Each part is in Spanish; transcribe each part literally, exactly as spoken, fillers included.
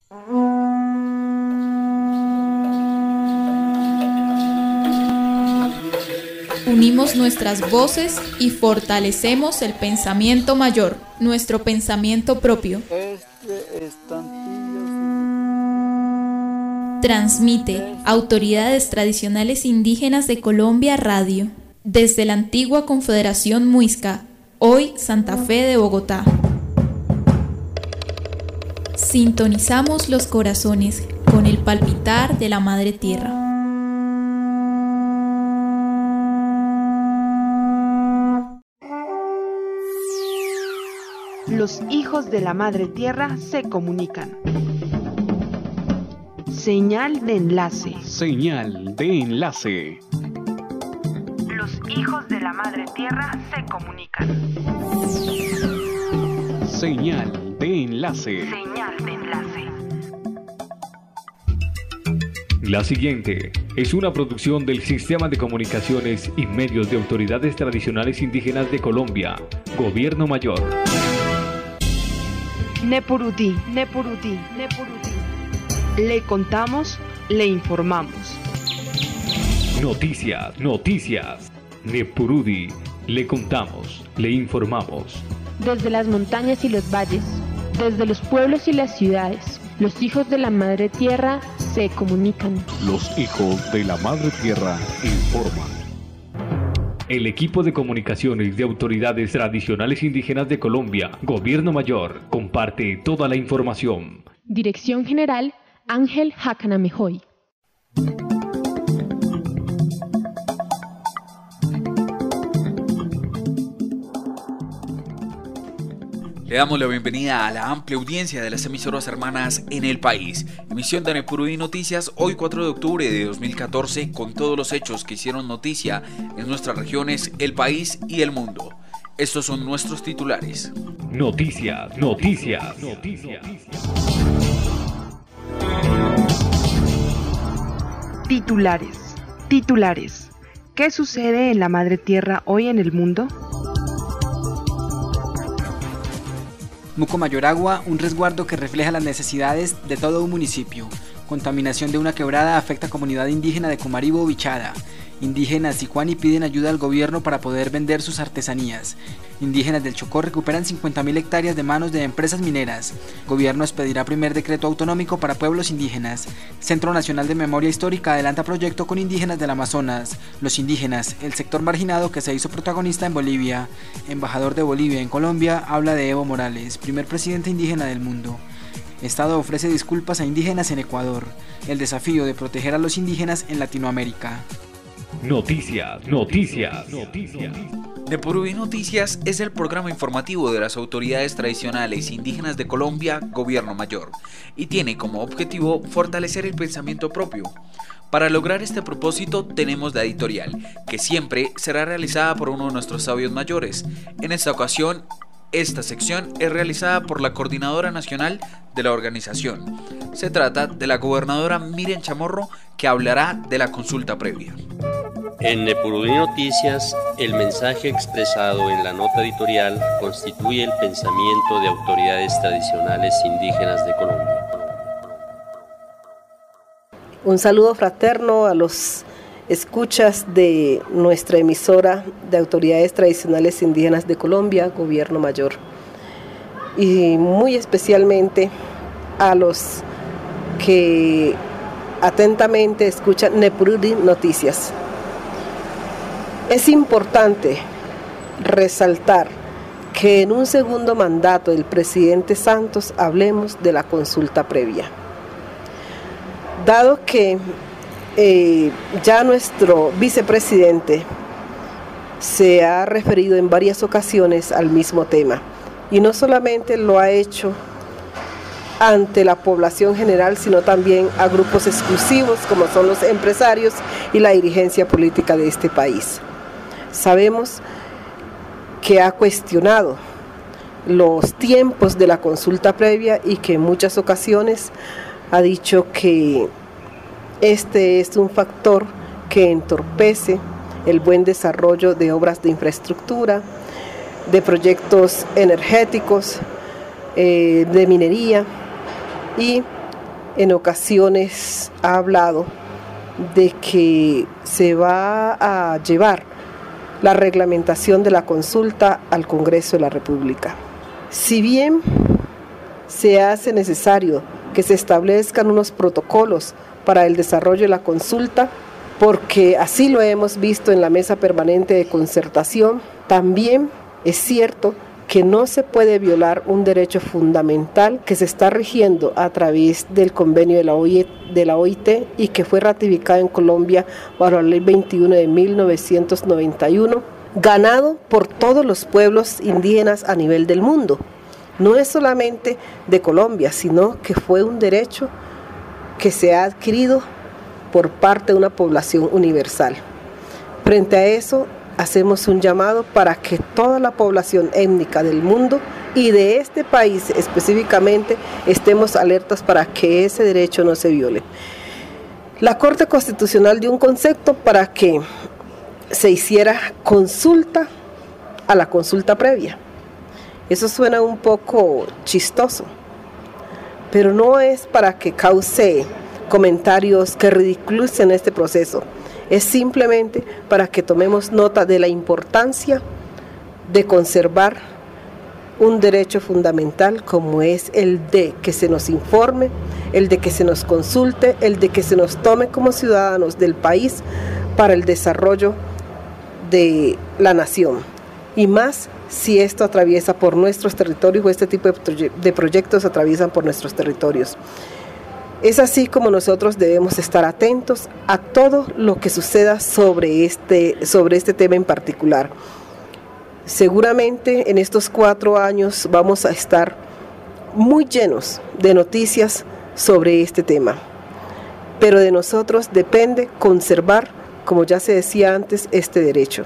Unimos nuestras voces y fortalecemos el pensamiento mayor, nuestro pensamiento propio. Este estampillo. Transmite Autoridades Tradicionales Indígenas de Colombia Radio, desde la antigua Confederación Muisca, hoy Santa Fe de Bogotá. Sintonizamos los corazones con el palpitar de la Madre Tierra. Los hijos de la Madre Tierra se comunican. Señal de enlace. Señal de enlace. Los hijos de la Madre Tierra se comunican. Señal de enlace. Señal de enlace. La siguiente es una producción del Sistema de Comunicaciones y Medios de Autoridades Tradicionales Indígenas de Colombia, Gobierno Mayor. Nepurutí, Nepurutí, Nepurutí. Le contamos, le informamos. Noticias, noticias. Nepurudi, le contamos, le informamos. Desde las montañas y los valles, desde los pueblos y las ciudades, los hijos de la Madre Tierra se comunican. Los hijos de la Madre Tierra informan. El equipo de comunicaciones de Autoridades Tradicionales Indígenas de Colombia, Gobierno Mayor, comparte toda la información. Dirección General, Ángel Hacanamejoy. Le damos la bienvenida a la amplia audiencia de las emisoras hermanas en el país. Emisión de Nepurudi Noticias, hoy cuatro de octubre de dos mil catorce, con todos los hechos que hicieron noticia en nuestras regiones, el país y el mundo. Estos son nuestros titulares. Noticias, noticias, noticias. Titulares, titulares. ¿Qué sucede en la Madre Tierra hoy en el mundo? Muco Mayor Agua, un resguardo que refleja las necesidades de todo un municipio. Contaminación de una quebrada afecta a comunidad indígena de Comaribo Bichada. Indígenas Sicuani piden ayuda al gobierno para poder vender sus artesanías. Indígenas del Chocó recuperan cincuenta mil hectáreas de manos de empresas mineras. Gobierno expedirá primer decreto autonómico para pueblos indígenas. Centro Nacional de Memoria Histórica adelanta proyecto con indígenas del Amazonas. Los indígenas, el sector marginado que se hizo protagonista en Bolivia. Embajador de Bolivia en Colombia habla de Evo Morales, primer presidente indígena del mundo. Estado ofrece disculpas a indígenas en Ecuador. El desafío de proteger a los indígenas en Latinoamérica. Noticias, noticias, noticias. Nepurudi Noticias es el programa informativo de las autoridades tradicionales indígenas de Colombia, Gobierno Mayor, y tiene como objetivo fortalecer el pensamiento propio. Para lograr este propósito tenemos la editorial, que siempre será realizada por uno de nuestros sabios mayores. En esta ocasión, esta sección es realizada por la Coordinadora Nacional de la organización. Se trata de la gobernadora Miriam Chamorro, que hablará de la consulta previa. En Nepurudi Noticias, el mensaje expresado en la nota editorial constituye el pensamiento de autoridades tradicionales indígenas de Colombia. Un saludo fraterno a los escuchas de nuestra emisora de Autoridades Tradicionales Indígenas de Colombia, Gobierno Mayor, y muy especialmente a los que atentamente escuchan Nepurudi Noticias. Es importante resaltar que en un segundo mandato del presidente Santos hablemos de la consulta previa. Dado que eh, ya nuestro vicepresidente se ha referido en varias ocasiones al mismo tema, y no solamente lo ha hecho ante la población general, sino también a grupos exclusivos como son los empresarios y la dirigencia política de este país. Sabemos que ha cuestionado los tiempos de la consulta previa y que en muchas ocasiones ha dicho que este es un factor que entorpece el buen desarrollo de obras de infraestructura, de proyectos energéticos, eh, de minería y en ocasiones ha hablado de que se va a llevar la reglamentación de la consulta al Congreso de la República. Si bien se hace necesario que se establezcan unos protocolos para el desarrollo de la consulta, porque así lo hemos visto en la Mesa Permanente de Concertación, también es cierto que no se puede violar un derecho fundamental que se está rigiendo a través del convenio de la O I T y que fue ratificado en Colombia bajo la Ley veintiuno de mil novecientos noventa y uno, ganado por todos los pueblos indígenas a nivel del mundo. No es solamente de Colombia, sino que fue un derecho que se ha adquirido por parte de una población universal. Frente a eso, hacemos un llamado para que toda la población étnica del mundo y de este país específicamente estemos alertas para que ese derecho no se viole. La Corte Constitucional dio un concepto para que se hiciera consulta a la consulta previa. Eso suena un poco chistoso, pero no es para que cause comentarios que ridiculicen este proceso. Es simplemente para que tomemos nota de la importancia de conservar un derecho fundamental como es el de que se nos informe, el de que se nos consulte, el de que se nos tome como ciudadanos del país para el desarrollo de la nación. Y más si esto atraviesa por nuestros territorios o este tipo de proyectos atraviesan por nuestros territorios. Es así como nosotros debemos estar atentos a todo lo que suceda sobre este, sobre este tema en particular. Seguramente en estos cuatro años vamos a estar muy llenos de noticias sobre este tema, pero de nosotros depende conservar, como ya se decía antes, este derecho.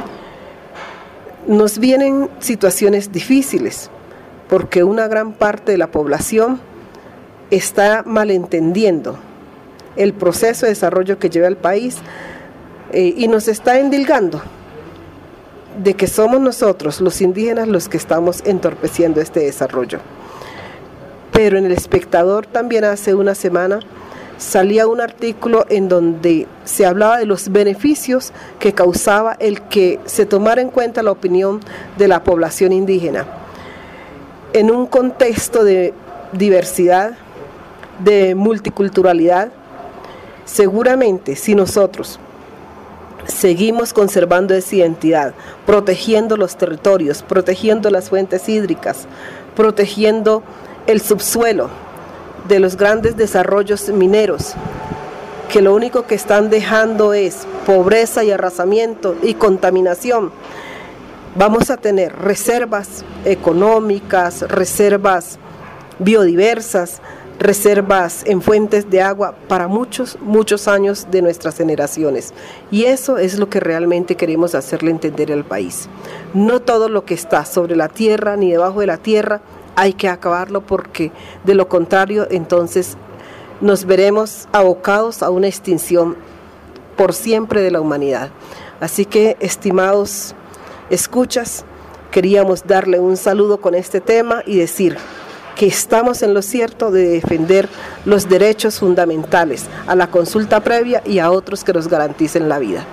Nos vienen situaciones difíciles porque una gran parte de la población está malentendiendo el proceso de desarrollo que lleva el país eh, y nos está endilgando de que somos nosotros, los indígenas, los que estamos entorpeciendo este desarrollo. Pero en El Espectador también hace una semana salía un artículo en donde se hablaba de los beneficios que causaba el que se tomara en cuenta la opinión de la población indígena. En un contexto de diversidad, de multiculturalidad, seguramente si nosotros seguimos conservando esa identidad, protegiendo los territorios, protegiendo las fuentes hídricas, protegiendo el subsuelo de los grandes desarrollos mineros, que lo único que están dejando es pobreza y arrasamiento y contaminación, vamos a tener reservas económicas, reservas biodiversas, reservas en fuentes de agua para muchos, muchos años de nuestras generaciones. Y eso es lo que realmente queremos hacerle entender al país. No todo lo que está sobre la tierra ni debajo de la tierra hay que acabarlo, porque de lo contrario entonces nos veremos abocados a una extinción por siempre de la humanidad. Así que, estimados escuchas, queríamos darle un saludo con este tema y decir que estamos en lo cierto de defender los derechos fundamentales a la consulta previa y a otros que nos garanticen la vida.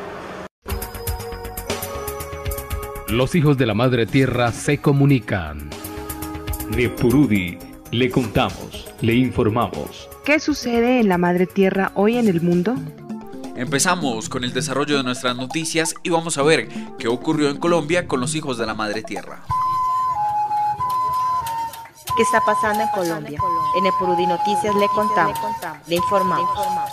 Los hijos de la Madre Tierra se comunican. Nepurudi, le contamos, le informamos. ¿Qué sucede en la Madre Tierra hoy en el mundo? Empezamos con el desarrollo de nuestras noticias y vamos a ver qué ocurrió en Colombia con los hijos de la Madre Tierra. ¿Qué está pasando en Colombia? En Nepurudi Noticias le contamos, le informamos.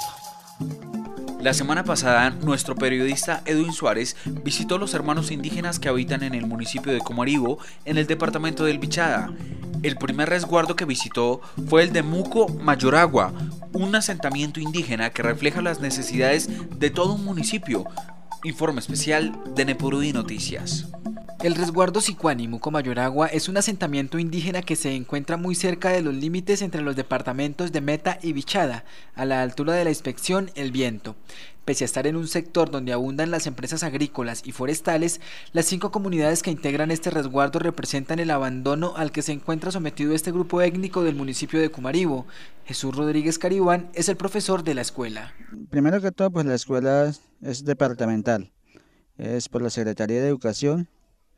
La semana pasada, nuestro periodista Edwin Suárez visitó a los hermanos indígenas que habitan en el municipio de Comaribo, en el departamento del Bichada. El primer resguardo que visitó fue el de Muco Mayoragua, un asentamiento indígena que refleja las necesidades de todo un municipio. Informe especial de Nepurudi Noticias. El resguardo Sicuani, Muco Mayoragua, es un asentamiento indígena que se encuentra muy cerca de los límites entre los departamentos de Meta y Bichada, a la altura de la inspección El Viento. Pese a estar en un sector donde abundan las empresas agrícolas y forestales, las cinco comunidades que integran este resguardo representan el abandono al que se encuentra sometido este grupo étnico del municipio de Cumaribo. Jesús Rodríguez Caribán es el profesor de la escuela. Primero que todo, pues la escuela es departamental, es por la Secretaría de Educación.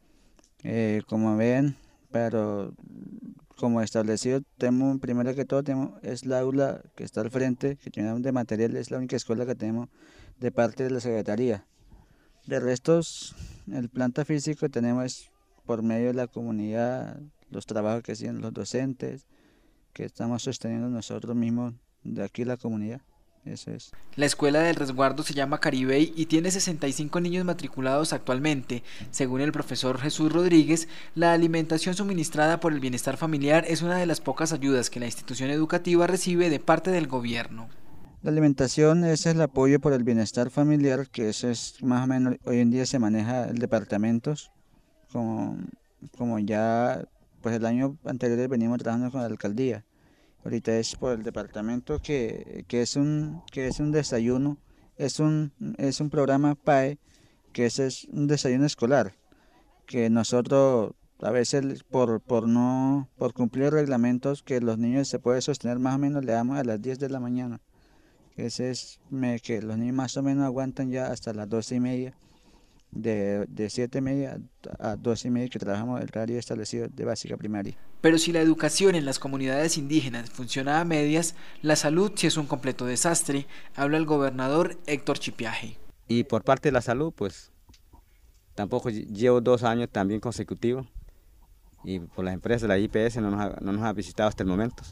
Eh, como ven, pero como establecido, tenemos, primero que todo, tenemos, es la aula que está al frente, que tiene de material, es la única escuela que tenemos de parte de la Secretaría. De restos, el planta físico tenemos es por medio de la comunidad, los trabajos que hacen los docentes, que estamos sosteniendo nosotros mismos de aquí la comunidad. Eso es. La escuela del resguardo se llama Caribey y tiene sesenta y cinco niños matriculados actualmente. Según el profesor Jesús Rodríguez, la alimentación suministrada por el bienestar familiar es una de las pocas ayudas que la institución educativa recibe de parte del gobierno. La alimentación es el apoyo por el bienestar familiar, que eso es más o menos, hoy en día se maneja el departamentos, como, como ya pues el año anterior venimos trabajando con la alcaldía. Ahorita es por el departamento que, que, es un, que es un desayuno, es un, es un programa P A E, que ese es un desayuno escolar, que nosotros a veces por, por, no, por cumplir reglamentos que los niños se pueden sostener más o menos le damos a las diez de la mañana, que, ese es, me, que los niños más o menos aguantan ya hasta las doce y media. De, de siete y media a doce y media que trabajamos el horario establecido de básica primaria. Pero si la educación en las comunidades indígenas funciona a medias, la salud sí es un completo desastre, habla el gobernador Héctor Chipiaje. Y por parte de la salud, pues tampoco llevo dos años también consecutivos y por las empresas de la I P S no nos ha, no nos ha visitado hasta el momento.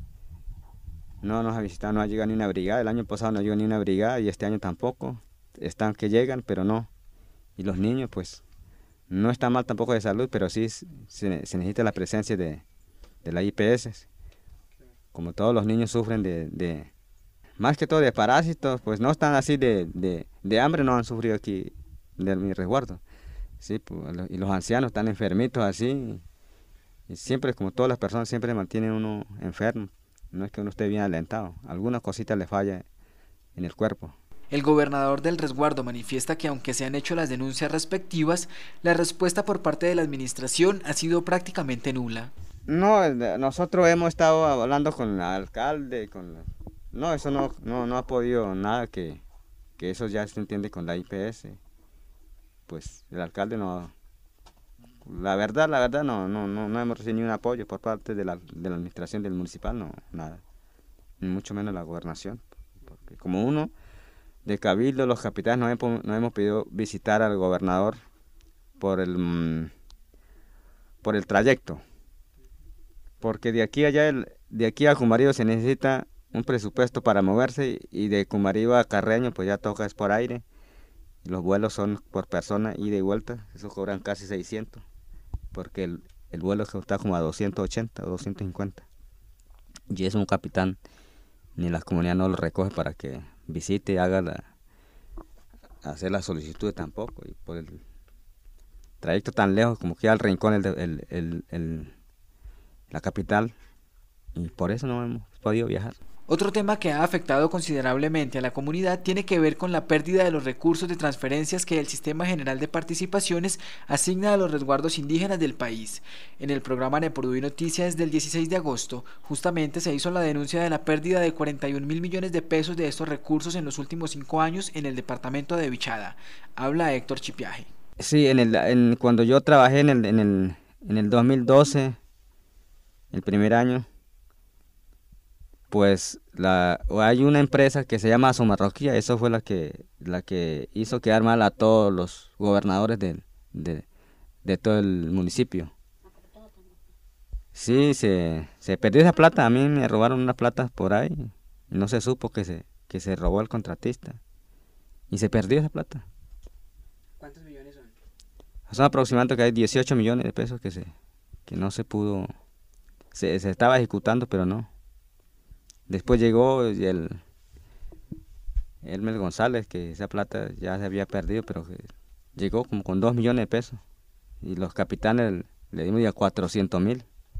No nos ha visitado, no ha llegado ni una brigada, el año pasado no llegó ni una brigada y este año tampoco, están que llegan pero no. Y los niños, pues, no está mal tampoco de salud, pero sí se, se necesita la presencia de, de la I P S. Como todos los niños sufren de, de, más que todo de parásitos, pues no están así de, de, de hambre, no han sufrido aquí de mi resguardo. Sí, pues, y los ancianos están enfermitos así, y siempre, como todas las personas, siempre mantienen uno enfermo. No es que uno esté bien alentado, alguna cosita le falla en el cuerpo. El gobernador del resguardo manifiesta que aunque se han hecho las denuncias respectivas, la respuesta por parte de la administración ha sido prácticamente nula. No, nosotros hemos estado hablando con el alcalde, con no, eso no, no, no ha podido nada, que, que eso ya se entiende con la I P S. Pues el alcalde no, la verdad, la verdad no, no, no, no hemos recibido ningún apoyo por parte de la, de la administración del municipal, no, nada, ni mucho menos la gobernación, porque como uno de Cabildo, los capitanes no hemos, no hemos pedido visitar al gobernador por el, por el trayecto, porque de aquí a allá, el, de aquí a Cumaribo se necesita un presupuesto para moverse y de Cumaribo a Carreño pues ya toca es por aire, y los vuelos son por persona ida y vuelta, eso cobran casi seiscientos, porque el, el vuelo está como a doscientos ochenta o doscientos cincuenta, y eso un capitán ni la comunidad no lo recoge para que visite, haga la, hacer la solicitud tampoco, y por el trayecto tan lejos como que al rincón el, el, el, el, la capital, y por eso no hemos podido viajar. Otro tema que ha afectado considerablemente a la comunidad tiene que ver con la pérdida de los recursos de transferencias que el Sistema General de Participaciones asigna a los resguardos indígenas del país. En el programa Nepurudí Noticias del dieciséis de agosto, justamente se hizo la denuncia de la pérdida de cuarenta y un mil millones de pesos de estos recursos en los últimos cinco años en el departamento de Bichada. Habla Héctor Chipiaje. Sí, en el, en, cuando yo trabajé en el, en, el, en el dos mil doce, el primer año, pues la, hay una empresa que se llama Asomarroquía, eso fue la que, la que hizo quedar mal a todos los gobernadores de, de, de todo el municipio. Sí, se, se perdió esa plata, a mí me robaron una plata por ahí, y no se supo que se, que se robó el contratista, y se perdió esa plata. ¿Cuántos millones son? Son aproximadamente que hay dieciocho millones de pesos que, se, que no se pudo, se, se estaba ejecutando, pero no. Después llegó el Hermes González, que esa plata ya se había perdido, pero que llegó como con dos millones de pesos. y los capitanes le dimos ya cuatrocientos mil.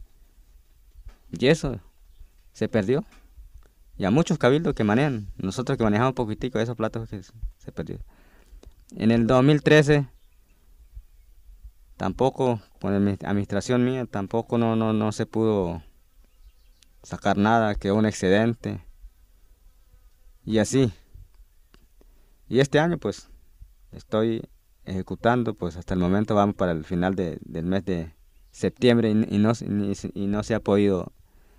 Y eso se perdió. Y a muchos cabildos que manejan, nosotros que manejamos un poquitico, esos platos que se perdió. En el dos mil trece, tampoco, con la administración mía, tampoco no, no, no se pudo sacar nada, quedó un excedente. Y así. Y este año pues estoy ejecutando, pues hasta el momento vamos para el final de, del mes de septiembre y, y, no, y, y no se ha podido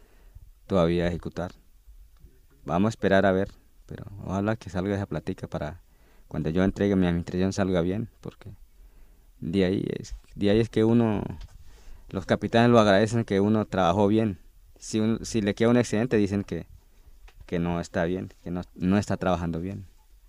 todavía ejecutar. Vamos a esperar a ver, pero ojalá que salga esa plática para cuando yo entregue mi administración salga bien, porque de ahí es, de ahí es que uno, los capitanes lo agradecen que uno trabajó bien. Si, un, si le queda un excedente dicen que, que no está bien, que no, no está trabajando bien.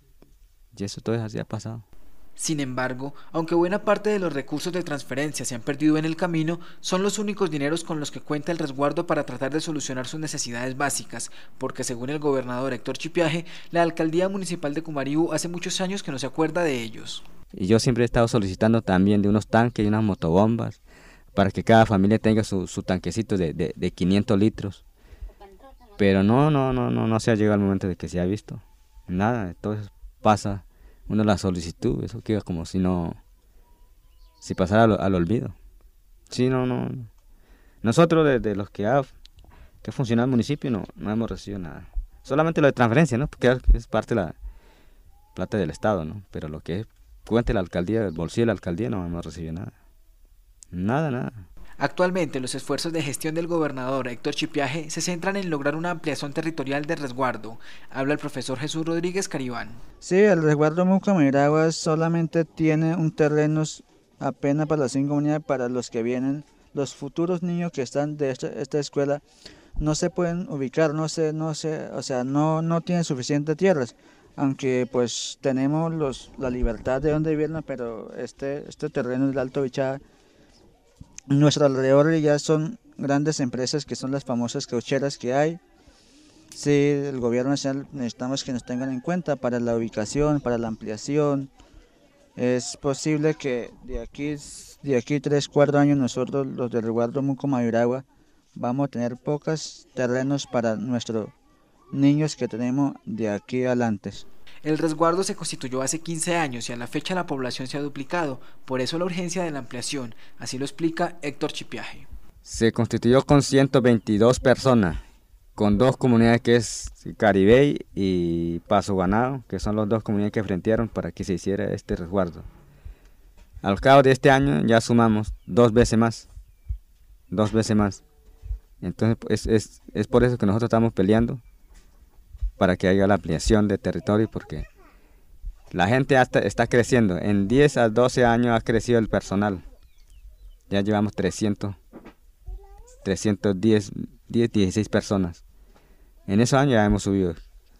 Y eso todo así ha pasado. Sin embargo, aunque buena parte de los recursos de transferencia se han perdido en el camino, son los únicos dineros con los que cuenta el resguardo para tratar de solucionar sus necesidades básicas, porque según el gobernador Héctor Chipiaje, la alcaldía municipal de Cumaribo hace muchos años que no se acuerda de ellos. Y yo siempre he estado solicitando también de unos tanques y unas motobombas, para que cada familia tenga su, su tanquecito de, de, de quinientos litros. Pero no, no, no, no, no se ha llegado el momento de que se ha visto. Nada, todo eso pasa. Uno la solicitud, eso queda como si no, si pasara al, al olvido. Sí, no, no. Nosotros desde los que ha, que funciona el municipio no, no hemos recibido nada. Solamente lo de transferencia, ¿no? Porque es parte de la plata del Estado, ¿no? Pero lo que es cuente la alcaldía, el bolsillo de la alcaldía no hemos recibido nada. Nada, nada. Actualmente los esfuerzos de gestión del gobernador Héctor Chipiaje se centran en lograr una ampliación territorial de resguardo. Habla el profesor Jesús Rodríguez Caribán. Sí, el resguardo Mucamayuragua solamente tiene un terreno apenas para las cinco comunidades, para los que vienen, los futuros niños que están de esta, esta escuela no se pueden ubicar, no se, no se, o sea, no, no tienen suficientes tierras, aunque pues tenemos los, la libertad de donde vivirnos, pero este, este terreno del Alto Bichada, nuestro alrededor ya son grandes empresas que son las famosas caucheras que hay. Sí, el gobierno nacional necesitamos que nos tengan en cuenta para la ubicación, para la ampliación. Es posible que de aquí, de aquí tres, cuatro años nosotros, los del resguardo Mucamayuragua, vamos a tener pocos terrenos para nuestros niños que tenemos de aquí adelante. El resguardo se constituyó hace quince años y a la fecha la población se ha duplicado, por eso la urgencia de la ampliación, así lo explica Héctor Chipiaje. Se constituyó con ciento veintidós personas, con dos comunidades que es Caribey y Paso Ganado, que son las dos comunidades que enfrentaron para que se hiciera este resguardo. Al cabo de este año ya sumamos dos veces más, dos veces más. Entonces es, es, es por eso que nosotros estamos peleando, para que haya la ampliación de territorio, porque la gente hasta está creciendo. En diez a doce años ha crecido el personal. Ya llevamos trescientos, trescientos diez, dieciséis personas. En esos años ya hemos subido.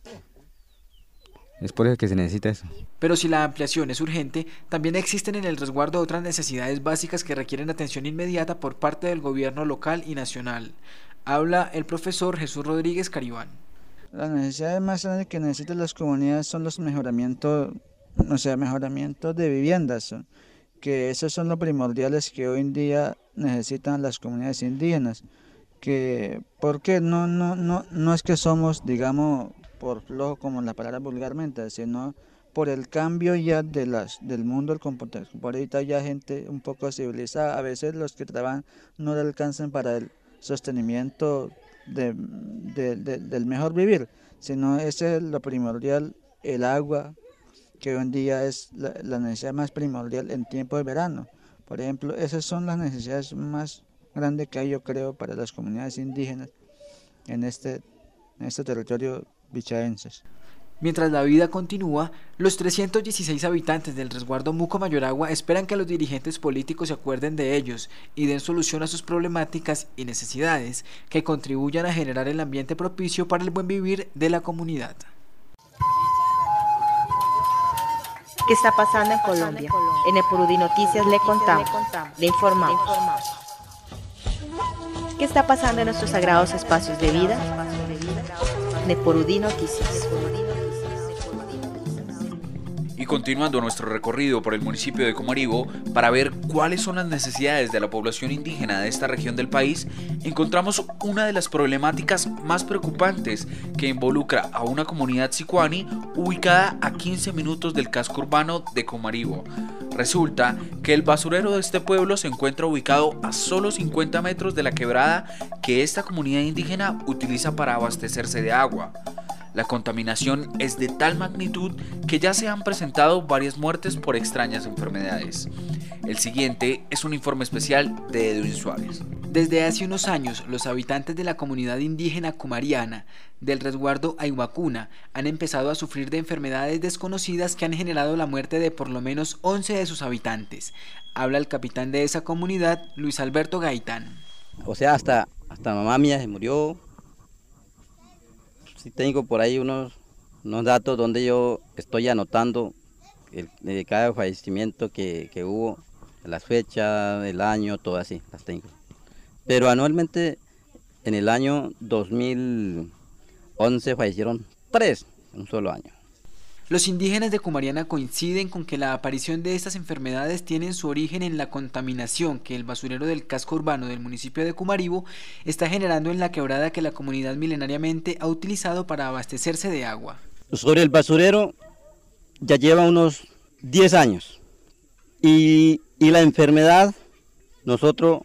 Es por eso que se necesita eso. Pero si la ampliación es urgente, también existen en el resguardo otras necesidades básicas que requieren atención inmediata por parte del gobierno local y nacional. Habla el profesor Jesús Rodríguez Caribán. Las necesidades más grandes que necesitan las comunidades son los mejoramientos, o sea, mejoramientos de viviendas, que esos son los primordiales que hoy en día necesitan las comunidades indígenas. Que, porque no, no, no, no es que somos, digamos, por flojo como la palabra vulgarmente, sino por el cambio ya de las, del mundo del comportamiento. Por ahorita ya gente un poco civilizada, a veces los que trabajan no le alcanzan para el sostenimiento De, de, de, del mejor vivir, sino ese es lo primordial, el agua, que hoy en día es la, la necesidad más primordial en tiempo de verano. Por ejemplo, esas son las necesidades más grandes que hay, yo creo, para las comunidades indígenas en este, en este territorio bichaense. Mientras la vida continúa, los trescientos dieciséis habitantes del resguardo Mucamayuragua esperan que los dirigentes políticos se acuerden de ellos y den solución a sus problemáticas y necesidades que contribuyan a generar el ambiente propicio para el buen vivir de la comunidad. ¿Qué está pasando en Colombia? En Epurudí Noticias le contamos, le informamos. ¿Qué está pasando en nuestros sagrados espacios de vida? En Epurudí Noticias. continuando nuestro recorrido por el municipio de Comaribo para ver cuáles son las necesidades de la población indígena de esta región del país, encontramos una de las problemáticas más preocupantes que involucra a una comunidad sicuani ubicada a quince minutos del casco urbano de Comaribo. Resulta que el basurero de este pueblo se encuentra ubicado a solo cincuenta metros de la quebrada que esta comunidad indígena utiliza para abastecerse de agua. La contaminación es de tal magnitud que ya se han presentado varias muertes por extrañas enfermedades. El siguiente es un informe especial de Edwin Suárez. Desde hace unos años, los habitantes de la comunidad indígena comariana del resguardo Ayhuacuna han empezado a sufrir de enfermedades desconocidas que han generado la muerte de por lo menos once de sus habitantes. Habla el capitán de esa comunidad, Luis Alberto Gaitán. O sea, hasta, hasta mamá mía se murió. Sí tengo por ahí unos, unos datos donde yo estoy anotando el, de cada fallecimiento que, que hubo, las fechas, el año, todo así, las tengo. Pero anualmente en el año dos mil once fallecieron tres en un solo año. Los indígenas de Comariana coinciden con que la aparición de estas enfermedades tienen su origen en la contaminación que el basurero del casco urbano del municipio de Comaribo está generando en la quebrada que la comunidad milenariamente ha utilizado para abastecerse de agua. Sobre el basurero ya lleva unos diez años y, y la enfermedad nosotros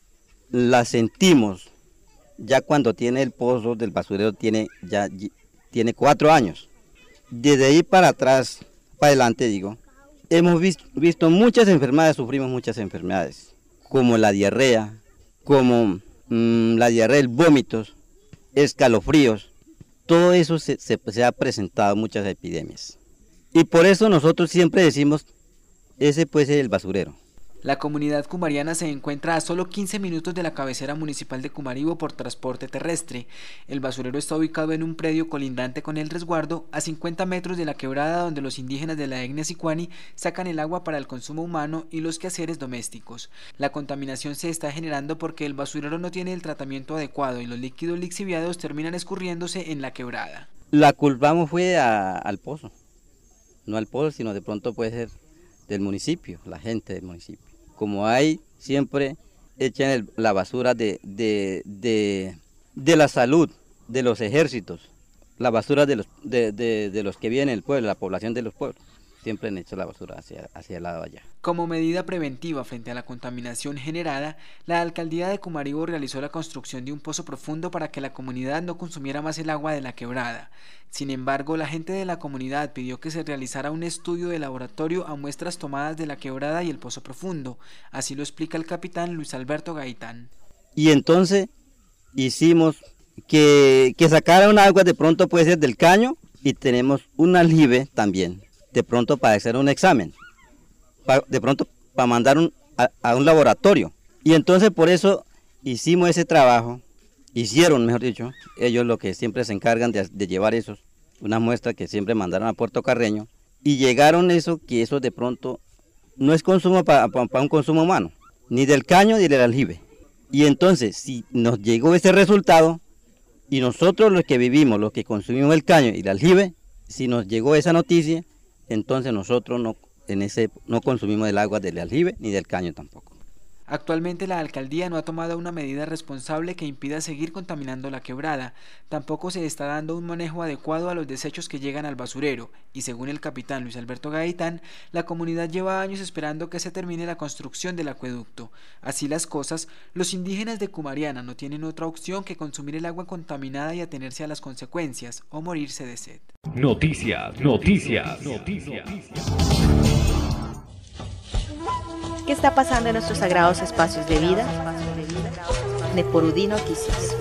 la sentimos ya cuando tiene el pozo del basurero, tiene ya tiene cuatro años. Desde ahí para atrás, para adelante digo, hemos visto, visto muchas enfermedades, sufrimos muchas enfermedades, como la diarrea, como mmm, la diarrea, el vómitos, escalofríos, todo eso se, se, se ha presentado muchas epidemias. Y por eso nosotros siempre decimos, ese puede ser el basurero. La comunidad comariana se encuentra a solo quince minutos de la cabecera municipal de Comaribo por transporte terrestre. El basurero está ubicado en un predio colindante con el resguardo a cincuenta metros de la quebrada donde los indígenas de la etnia sicuani sacan el agua para el consumo humano y los quehaceres domésticos. La contaminación se está generando porque el basurero no tiene el tratamiento adecuado y los líquidos lixiviados terminan escurriéndose en la quebrada. La culpamos fue a, al pozo, no al pozo, sino de pronto puede ser del municipio, la gente del municipio. Como hay, siempre echan el, la basura de, de, de, de la salud, de los ejércitos, la basura de los, de, de, de los que viven en el pueblo, la población de los pueblos. Siempre han hecho la basura hacia, hacia el lado allá. Como medida preventiva frente a la contaminación generada, la alcaldía de Comaribo realizó la construcción de un pozo profundo para que la comunidad no consumiera más el agua de la quebrada. Sin embargo, la gente de la comunidad pidió que se realizara un estudio de laboratorio a muestras tomadas de la quebrada y el pozo profundo. Así lo explica el capitán Luis Alberto Gaitán. Y entonces hicimos que, que sacaran agua de pronto puede ser del caño y tenemos un aljibe también. De pronto para hacer un examen, de pronto para mandar un, a, a un laboratorio. Y entonces por eso hicimos ese trabajo, hicieron mejor dicho, ellos lo que siempre se encargan de, de llevar esos, una muestra que siempre mandaron a Puerto Carreño, y llegaron eso, que eso de pronto no es consumo para pa, pa un consumo humano, ni del caño ni del aljibe. Y entonces si nos llegó ese resultado, y nosotros los que vivimos, los que consumimos el caño y el aljibe, si nos llegó esa noticia, entonces nosotros no, en ese, no consumimos el agua del aljibe ni del caño tampoco. Actualmente la alcaldía no ha tomado una medida responsable que impida seguir contaminando la quebrada. Tampoco se está dando un manejo adecuado a los desechos que llegan al basurero y según el capitán Luis Alberto Gaitán, la comunidad lleva años esperando que se termine la construcción del acueducto. Así las cosas, los indígenas de Comariana no tienen otra opción que consumir el agua contaminada y atenerse a las consecuencias o morirse de sed. Noticias, noticias, noticias. ¿Qué está pasando en nuestros sagrados espacios de vida? Neporudí Noticias.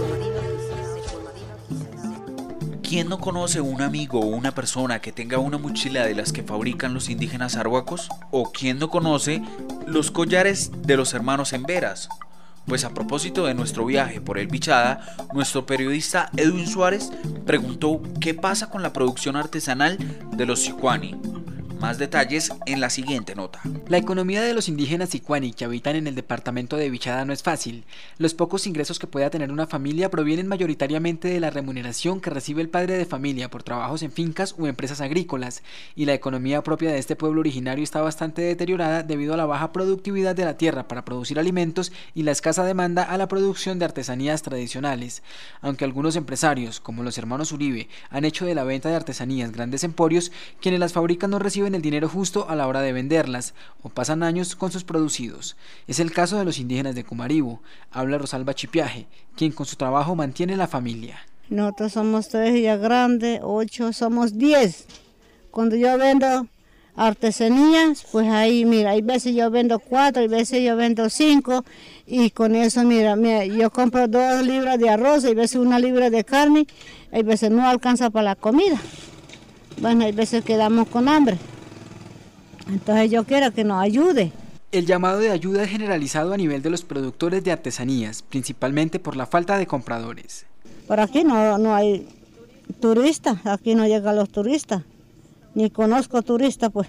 ¿Quién no conoce un amigo o una persona que tenga una mochila de las que fabrican los indígenas arhuacos? ¿O quién no conoce los collares de los hermanos Emberas? Pues a propósito de nuestro viaje por el Bichada, nuestro periodista Edwin Suárez preguntó qué pasa con la producción artesanal de los sicuani. Más detalles en la siguiente nota. La economía de los indígenas sicuani que habitan en el departamento de Vichada no es fácil. Los pocos ingresos que pueda tener una familia provienen mayoritariamente de la remuneración que recibe el padre de familia por trabajos en fincas o empresas agrícolas, y la economía propia de este pueblo originario está bastante deteriorada debido a la baja productividad de la tierra para producir alimentos y la escasa demanda a la producción de artesanías tradicionales. Aunque algunos empresarios, como los hermanos Uribe, han hecho de la venta de artesanías grandes emporios, quienes las fabrican no reciben el dinero justo a la hora de venderlas o pasan años con sus producidos. Es el caso de los indígenas de Cumaribo. Habla Rosalba Chipiaje, quien con su trabajo mantiene la familia. Nosotros somos tres ya grandes, ocho, somos diez. Cuando yo vendo artesanías, pues ahí, mira, hay veces yo vendo cuatro, hay veces yo vendo cinco, y con eso, mira, mira, yo compro dos libras de arroz, hay veces una libra de carne, hay veces no alcanza para la comida. Bueno, hay veces quedamos con hambre. Entonces yo quiero que nos ayude. El llamado de ayuda es generalizado a nivel de los productores de artesanías, principalmente por la falta de compradores. Por aquí no, no hay turistas, aquí no llegan los turistas, ni conozco turistas, pues.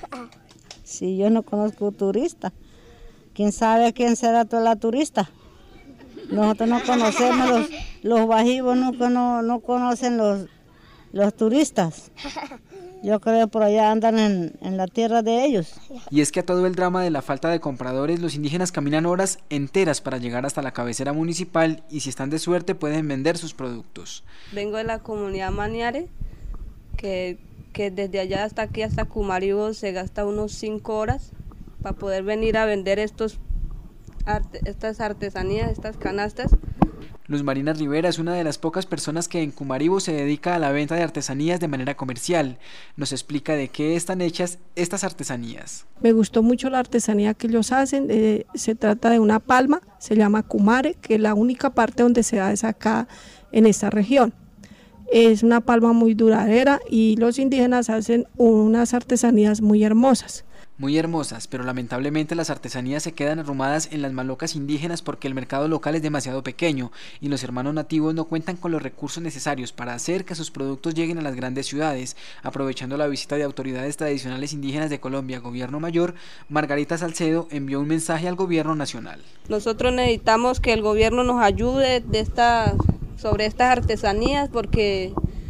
Si yo no conozco turistas, ¿quién sabe quién será toda la turista? Nosotros no conocemos, los, los bajivos nunca no, no conocen los, los turistas. Yo creo que por allá andan en, en la tierra de ellos. Y es que a todo el drama de la falta de compradores, los indígenas caminan horas enteras para llegar hasta la cabecera municipal y si están de suerte pueden vender sus productos. Vengo de la comunidad Maniare, que, que desde allá hasta aquí, hasta Cumaribo, se gasta unos cinco horas para poder venir a vender estos arte, estas artesanías, estas canastas. Luz Marina Rivera es una de las pocas personas que en Cumaribo se dedica a la venta de artesanías de manera comercial. Nos explica de qué están hechas estas artesanías. Me gustó mucho la artesanía que ellos hacen. Eh, se trata de una palma, se llama Kumare, que es la única parte donde se da es acá en esta región. Es una palma muy duradera y los indígenas hacen unas artesanías muy hermosas. Muy hermosas, pero lamentablemente las artesanías se quedan arrumadas en las malocas indígenas porque el mercado local es demasiado pequeño y los hermanos nativos no cuentan con los recursos necesarios para hacer que sus productos lleguen a las grandes ciudades. Aprovechando la visita de autoridades tradicionales indígenas de Colombia, Gobierno Mayor, Margarita Salcedo envió un mensaje al Gobierno Nacional. Nosotros necesitamos que el gobierno nos ayude de esta, sobre estas artesanías porque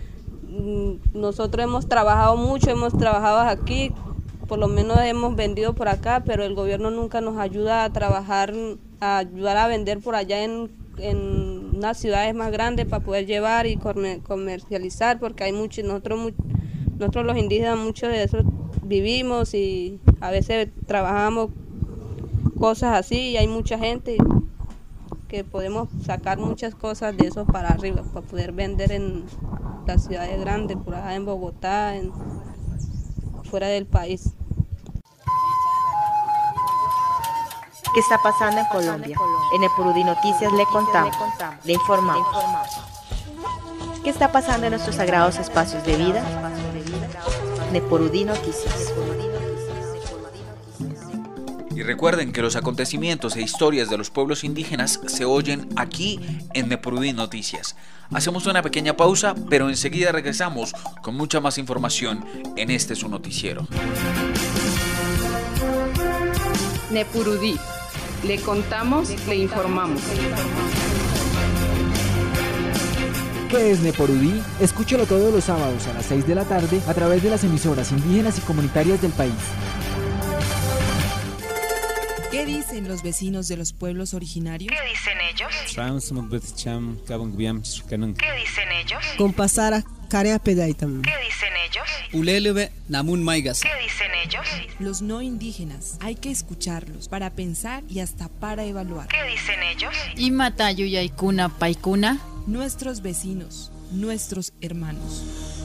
nosotros hemos trabajado mucho, hemos trabajado aquí, por lo menos hemos vendido por acá, pero el gobierno nunca nos ayuda a trabajar, a ayudar a vender por allá en, en unas ciudades más grandes para poder llevar y comercializar, porque hay muchos, nosotros, nosotros los indígenas, muchos de esos vivimos y a veces trabajamos cosas así y hay mucha gente que podemos sacar muchas cosas de eso para arriba, para poder vender en las ciudades grandes, por allá en Bogotá, en fuera del país. ¿Qué está pasando en Colombia? En Epurudí Noticias le contamos, le informamos. ¿Qué está pasando en nuestros sagrados espacios de vida? En Epurudí Noticias. Y recuerden que los acontecimientos e historias de los pueblos indígenas se oyen aquí en Nepurudí Noticias. Hacemos una pequeña pausa, pero enseguida regresamos con mucha más información en este su noticiero. Nepurudí. Le contamos, le informamos. ¿Qué es Nepurudí? Escúchalo todos los sábados a las seis de la tarde a través de las emisoras indígenas y comunitarias del país. ¿Qué dicen los vecinos de los pueblos originarios? ¿Qué dicen ellos? ¿Qué dicen ellos? Compasara Karea Pedaitam. ¿Qué dicen ellos? Ulelebe Namun Maigas. ¿Qué dicen ellos? Los no indígenas, hay que escucharlos para pensar y hasta para evaluar. ¿Qué dicen ellos? Imatayu Yaikuna Paikuna. Nuestros vecinos, nuestros hermanos.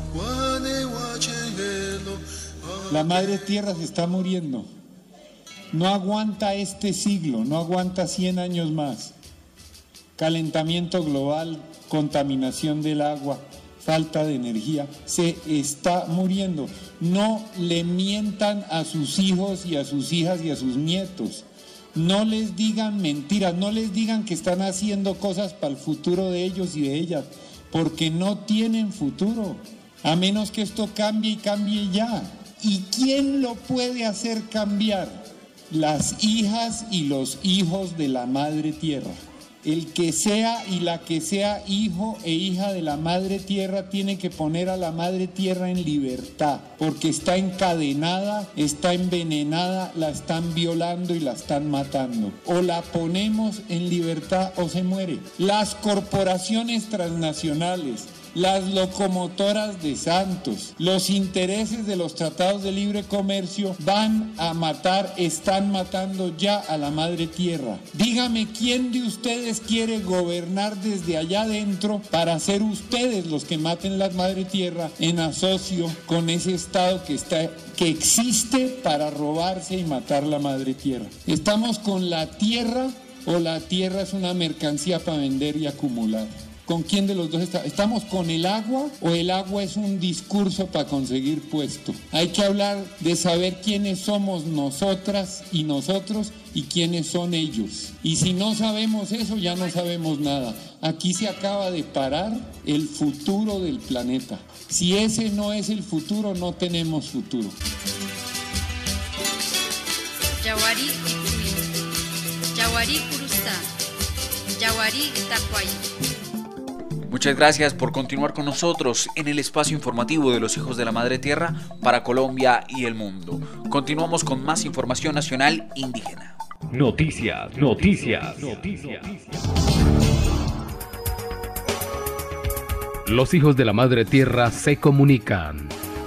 La madre tierra se está muriendo. No aguanta este siglo, no aguanta cien años más. Calentamiento global, contaminación del agua, falta de energía, se está muriendo. No le mientan a sus hijos y a sus hijas y a sus nietos. No les digan mentiras, no les digan que están haciendo cosas para el futuro de ellos y de ellas, porque no tienen futuro, a menos que esto cambie y cambie ya. ¿Y quién lo puede hacer cambiar? Las hijas y los hijos de la Madre Tierra. El que sea y la que sea hijo e hija de la Madre Tierra tiene que poner a la Madre Tierra en libertad, porque está encadenada, está envenenada, la están violando y la están matando. O la ponemos en libertad o se muere. Las corporaciones transnacionales, las locomotoras de Santos, los intereses de los tratados de libre comercio van a matar, están matando ya a la Madre Tierra. Dígame, ¿quién de ustedes quiere gobernar desde allá adentro para ser ustedes los que maten la Madre Tierra en asocio con ese Estado que está, que existe para robarse y matar la Madre Tierra? ¿Estamos con la tierra o la tierra es una mercancía para vender y acumular? ¿Con quién de los dos está? ¿Estamos con el agua o el agua es un discurso para conseguir puesto? Hay que hablar de saber quiénes somos nosotras y nosotros y quiénes son ellos. Y si no sabemos eso, ya no sabemos nada. Aquí se acaba de parar el futuro del planeta. Si ese no es el futuro, no tenemos futuro. Yaguarí Yaguarí Curustá, Yaguarí Tacuay. Muchas gracias por continuar con nosotros en el espacio informativo de los hijos de la Madre Tierra para Colombia y el mundo. Continuamos con más información nacional indígena. Noticias, noticias, noticias. Los hijos de la Madre Tierra se comunican.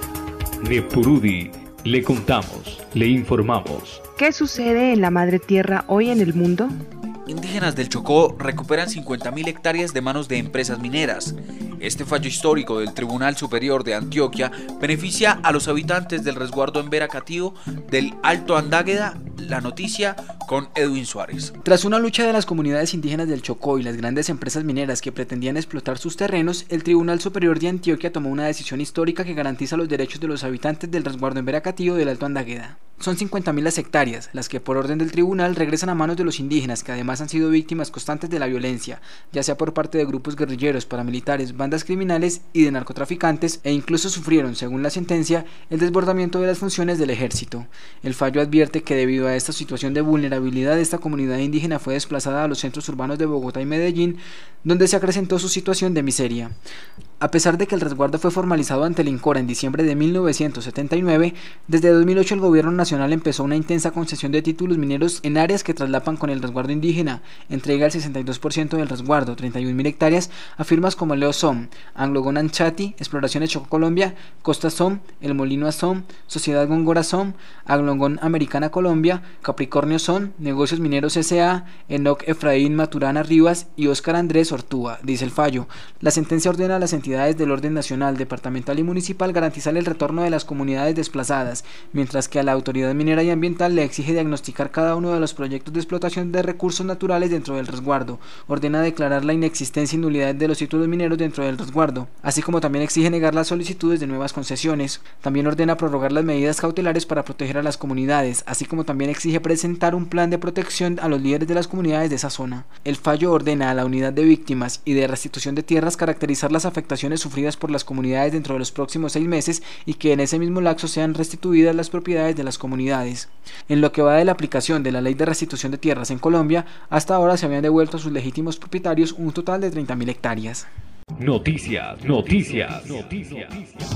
Nepurudi, le contamos, le informamos. ¿Qué sucede en la Madre Tierra hoy en el mundo? Indígenas del Chocó recuperan cincuenta mil hectáreas de manos de empresas mineras. Este fallo histórico del Tribunal Superior de Antioquia beneficia a los habitantes del resguardo en Veracatío del Alto Andágueda. La noticia con Edwin Suárez. Tras una lucha de las comunidades indígenas del Chocó y las grandes empresas mineras que pretendían explotar sus terrenos, el Tribunal Superior de Antioquia tomó una decisión histórica que garantiza los derechos de los habitantes del resguardo en Veracatío del Alto Andágueda. Son cincuenta mil las hectáreas, las que por orden del tribunal regresan a manos de los indígenas, que además han sido víctimas constantes de la violencia, ya sea por parte de grupos guerrilleros, paramilitares, bandas criminales y de narcotraficantes, e incluso sufrieron, según la sentencia, el desbordamiento de las funciones del ejército. El fallo advierte que debido a esta situación de vulnerabilidad, esta comunidad indígena fue desplazada a los centros urbanos de Bogotá y Medellín, donde se acrecentó su situación de miseria. A pesar de que el resguardo fue formalizado ante el INCORA en diciembre de mil novecientos setenta y nueve, desde dos mil ocho el gobierno nacional empezó una intensa concesión de títulos mineros en áreas que traslapan con el resguardo indígena. Entrega el sesenta y dos por ciento del resguardo, treinta y un mil hectáreas, a firmas como Leo Som, Anglogon Anchati, Exploraciones Chocó Colombia, Costa Som, El Molino Som, Sociedad Góngora Som, Anglogon Americana Colombia, Capricornio Som, Negocios Mineros S A, Enoc Efraín Maturana Rivas y Óscar Andrés Ortúa, dice el fallo. La sentencia ordena a las entidades del orden nacional, departamental y municipal garantizar el retorno de las comunidades desplazadas, mientras que a la autoridad minera y ambiental le exige diagnosticar cada uno de los proyectos de explotación de recursos naturales dentro del resguardo. Ordena declarar la inexistencia y nulidad de los títulos mineros dentro del resguardo, así como también exige negar las solicitudes de nuevas concesiones. También ordena prorrogar las medidas cautelares para proteger a las comunidades, así como también exige presentar un plan de protección a los líderes de las comunidades de esa zona. El fallo ordena a la unidad de víctimas y de restitución de tierras caracterizar las afectaciones sufridas por las comunidades dentro de los próximos seis meses y que en ese mismo lapso sean restituidas las propiedades de las comunidades. En lo que va de la aplicación de la ley de restitución de tierras en Colombia, hasta ahora se habían devuelto a sus legítimos propietarios un total de treinta mil hectáreas. Noticias, noticias, noticias.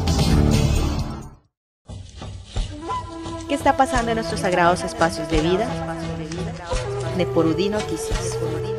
¿Qué está pasando en nuestros sagrados espacios de vida? Nepurudi Noticias.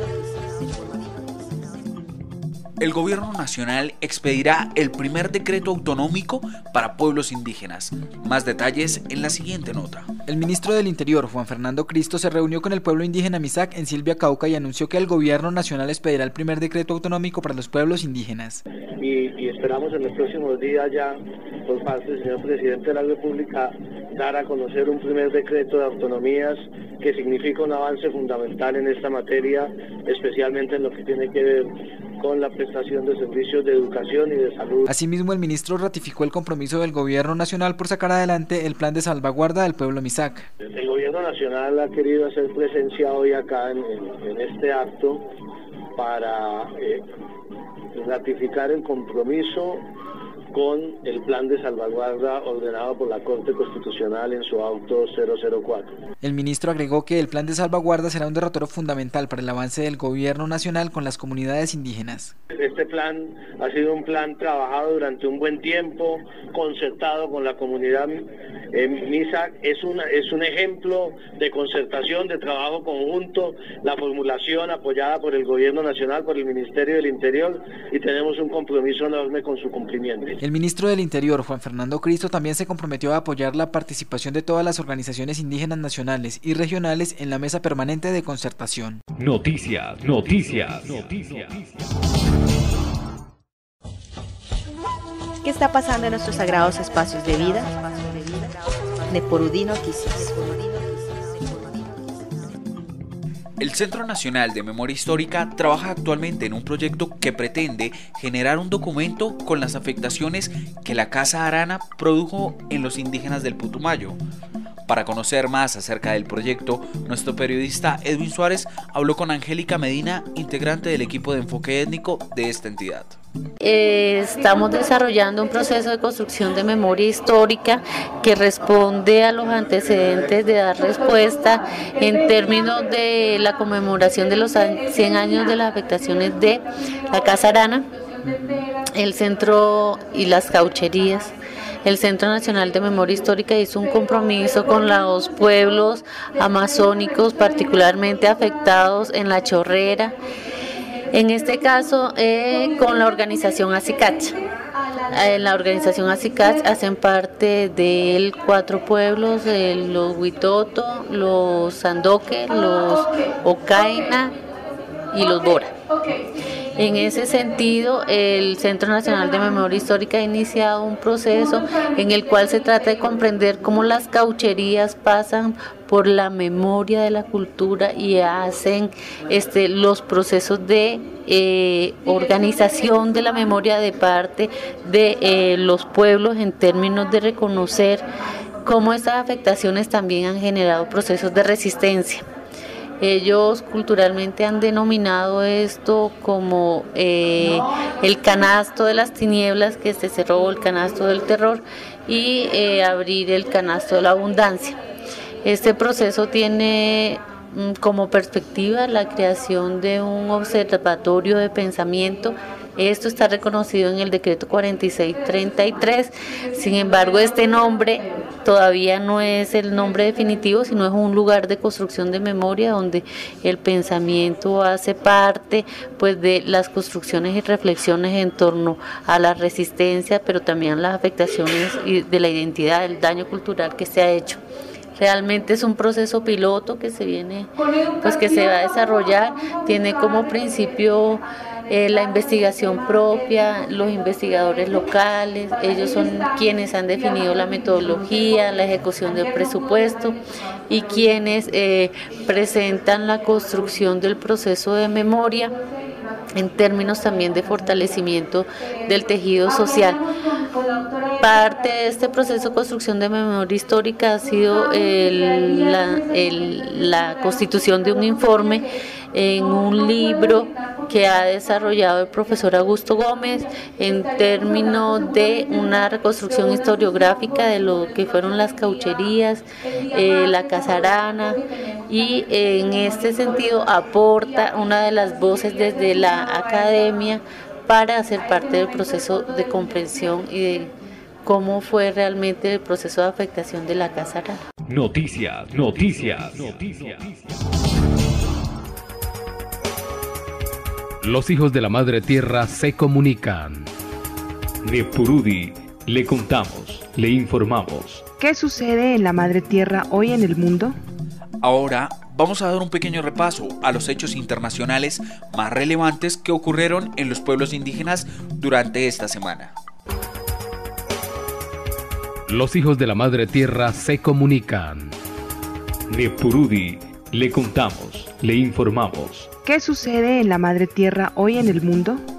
El gobierno nacional expedirá el primer decreto autonómico para pueblos indígenas. Más detalles en la siguiente nota. El ministro del Interior, Juan Fernando Cristo, se reunió con el pueblo indígena Misak en Silvia, Cauca, y anunció que el gobierno nacional expedirá el primer decreto autonómico para los pueblos indígenas. Y, y esperamos en los próximos días ya, por parte del señor presidente de la República, dar a conocer un primer decreto de autonomías que significa un avance fundamental en esta materia, especialmente en lo que tiene que ver con la prestación de servicios de educación y de salud. Asimismo, el ministro ratificó el compromiso del gobierno nacional por sacar adelante el plan de salvaguarda del pueblo Misak. El gobierno nacional ha querido hacer presencia hoy acá en, en, en este acto para eh, ratificar el compromiso con el plan de salvaguarda ordenado por la Corte Constitucional en su auto cero cero cuatro. El ministro agregó que el plan de salvaguarda será un derrotero fundamental para el avance del gobierno nacional con las comunidades indígenas. Este plan ha sido un plan trabajado durante un buen tiempo, concertado con la comunidad eh, MISAC, es, una, es un ejemplo de concertación, de trabajo conjunto, la formulación apoyada por el gobierno nacional, por el Ministerio del Interior, y tenemos un compromiso enorme con su cumplimiento. El ministro del Interior, Juan Fernando Cristo, también se comprometió a apoyar la participación de todas las organizaciones indígenas nacionales y regionales en la mesa permanente de concertación. Noticias, noticias, noticias. ¿Qué está pasando en nuestros sagrados espacios de vida? Neporudí Noticias. El Centro Nacional de Memoria Histórica trabaja actualmente en un proyecto que pretende generar un documento con las afectaciones que la Casa Arana produjo en los indígenas del Putumayo. Para conocer más acerca del proyecto, nuestro periodista Edwin Suárez habló con Angélica Medina, integrante del equipo de enfoque étnico de esta entidad. Eh, estamos desarrollando un proceso de construcción de memoria histórica que responde a los antecedentes de dar respuesta en términos de la conmemoración de los cien años de las afectaciones de la Casa Arana, el centro y las caucherías. El Centro Nacional de Memoria Histórica hizo un compromiso con los pueblos amazónicos particularmente afectados en La Chorrera, en este caso eh, con la organización ACICACH. En la organización ACICACH hacen parte de cuatro pueblos, eh, los Huitoto, los Sandoque, los Ocaina y los Bora. En ese sentido, el Centro Nacional de Memoria Histórica ha iniciado un proceso en el cual se trata de comprender cómo las caucherías pasan por la memoria de la cultura y hacen este, los procesos de eh, organización de la memoria de parte de eh, los pueblos en términos de reconocer cómo estas afectaciones también han generado procesos de resistencia. Ellos culturalmente han denominado esto como eh, el canasto de las tinieblas que se cerró, el canasto del terror, y eh, abrir el canasto de la abundancia. Este proceso tiene mm, como perspectiva la creación de un observatorio de pensamiento. Esto está reconocido en el decreto cuarenta y seis treinta y tres, sin embargo este nombre todavía no es el nombre definitivo, sino es un lugar de construcción de memoria donde el pensamiento hace parte pues, de las construcciones y reflexiones en torno a la resistencia, pero también las afectaciones de la identidad, el daño cultural que se ha hecho. Realmente es un proceso piloto que se viene, pues que se va a desarrollar, tiene como principio eh, la investigación propia, los investigadores locales, ellos son quienes han definido la metodología, la ejecución del presupuesto y quienes eh, presentan la construcción del proceso de memoria en términos también de fortalecimiento del tejido social. Parte de este proceso de construcción de memoria histórica ha sido el, la, el, la constitución de un informe en un libro que ha desarrollado el profesor Augusto Gómez en términos de una reconstrucción historiográfica de lo que fueron las caucherías, eh, la Casa Arana, y en este sentido aporta una de las voces desde la academia para hacer parte del proceso de comprensión y de cómo fue realmente el proceso de afectación de la Casa Arana. Noticias, noticias, noticias. Los hijos de la Madre Tierra se comunican. Nepurudi, le contamos, le informamos. ¿Qué sucede en la Madre Tierra hoy en el mundo? Ahora vamos a dar un pequeño repaso a los hechos internacionales más relevantes que ocurrieron en los pueblos indígenas durante esta semana. Los hijos de la Madre Tierra se comunican. Nepurudi, le contamos, le informamos. ¿Qué sucede en la Madre Tierra hoy en el mundo?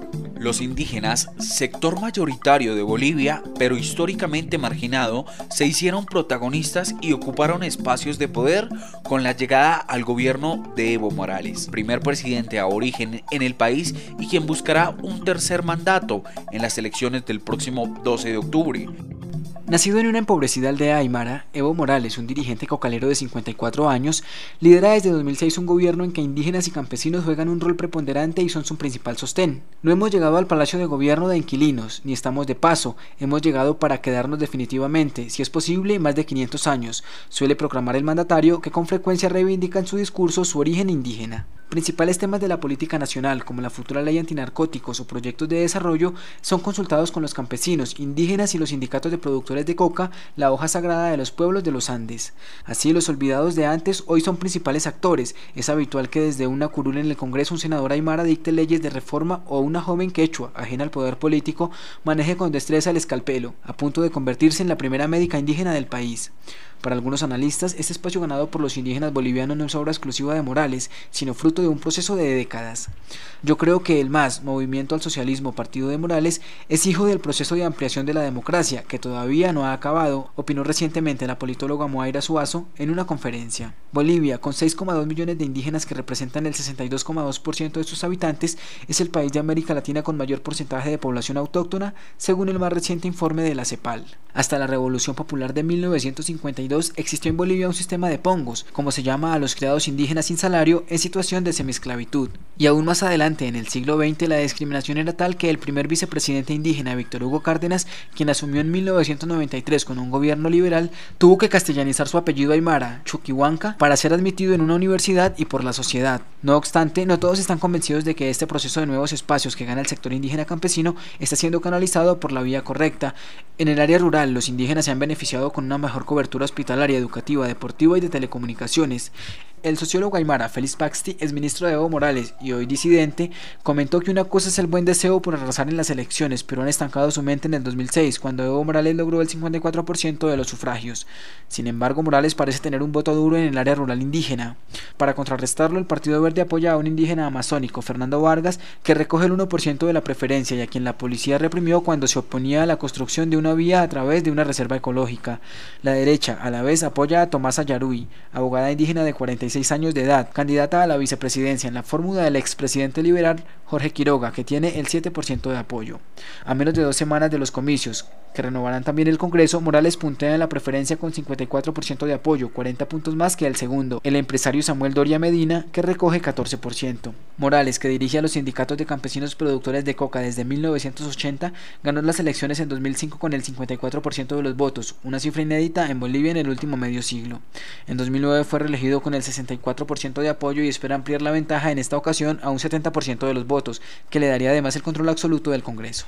Los indígenas, sector mayoritario de Bolivia, pero históricamente marginado, se hicieron protagonistas y ocuparon espacios de poder con la llegada al gobierno de Evo Morales, primer presidente aborigen en el país y quien buscará un tercer mandato en las elecciones del próximo doce de octubre. Nacido en una empobrecida aldea aymara, Evo Morales, un dirigente cocalero de cincuenta y cuatro años, lidera desde dos mil seis un gobierno en que indígenas y campesinos juegan un rol preponderante y son su principal sostén. No hemos llegado al palacio de gobierno de inquilinos, ni estamos de paso, hemos llegado para quedarnos definitivamente, si es posible, más de quinientos años, suele proclamar el mandatario, que con frecuencia reivindica en su discurso su origen indígena. Principales temas de la política nacional, como la futura ley antinarcóticos o proyectos de desarrollo, son consultados con los campesinos, indígenas y los sindicatos de productores de coca, la hoja sagrada de los pueblos de los Andes. Así, los olvidados de antes hoy son principales actores. Es habitual que desde una curul en el Congreso un senador aymara dicte leyes de reforma o una joven quechua, ajena al poder político, maneje con destreza el escalpelo, a punto de convertirse en la primera médica indígena del país. Para algunos analistas, este espacio ganado por los indígenas bolivianos no es obra exclusiva de Morales, sino fruto de un proceso de décadas. Yo creo que el M A S, Movimiento al Socialismo, Partido de Morales, es hijo del proceso de ampliación de la democracia, que todavía no ha acabado, opinó recientemente la politóloga Moaira Suazo en una conferencia. Bolivia, con seis coma dos millones de indígenas que representan el sesenta y dos coma dos por ciento de sus habitantes, es el país de América Latina con mayor porcentaje de población autóctona, según el más reciente informe de la CEPAL. Hasta la Revolución Popular de mil novecientos cincuenta y dos existió en Bolivia un sistema de pongos, como se llama a los criados indígenas sin salario en situación de semiesclavitud. Y aún más adelante, en el siglo veinte, la discriminación era tal que el primer vicepresidente indígena, Víctor Hugo Cárdenas, quien asumió en mil novecientos noventa y tres con un gobierno liberal, tuvo que castellanizar su apellido aymara, Chuquihuanca, para ser admitido en una universidad y por la sociedad. No obstante, no todos están convencidos de que este proceso de nuevos espacios que gana el sector indígena campesino está siendo canalizado por la vía correcta. En el área rural, los indígenas se han beneficiado con una mejor cobertura hospitalaria, educativa, deportiva y de telecomunicaciones. El sociólogo aymara Félix Paxti, exministro de Evo Morales y hoy disidente, comentó que una cosa es el buen deseo por arrasar en las elecciones, pero han estancado su mente en el dos mil seis, cuando Evo Morales logró el cincuenta y cuatro por ciento de los sufragios. Sin embargo, Morales parece tener un voto duro en el área rural indígena. Para contrarrestarlo, el Partido Verde apoya a un indígena amazónico, Fernando Vargas, que recoge el uno por ciento de la preferencia y a quien la policía reprimió cuando se oponía a la construcción de una vía a través de una reserva ecológica. La derecha, a la vez, apoya a Tomás Ayarui, abogada indígena de cuarenta y seis años de edad, candidata a la vicepresidencia en la fórmula del expresidente liberal Jorge Quiroga, que tiene el siete por ciento de apoyo. A menos de dos semanas de los comicios, que renovarán también el Congreso, Morales puntea en la preferencia con cincuenta y cuatro por ciento de apoyo, cuarenta puntos más que el segundo, el empresario Samuel Doria Medina, que recoge catorce por ciento. Morales, que dirige a los sindicatos de campesinos productores de coca desde mil novecientos ochenta, ganó las elecciones en dos mil cinco con el cincuenta y cuatro por ciento de los votos, una cifra inédita en Bolivia en el último medio siglo. En dos mil nueve fue reelegido con el sesenta y cuatro por ciento de apoyo y espera ampliar la ventaja en esta ocasión a un setenta por ciento de los votos, que le daría además el control absoluto del Congreso.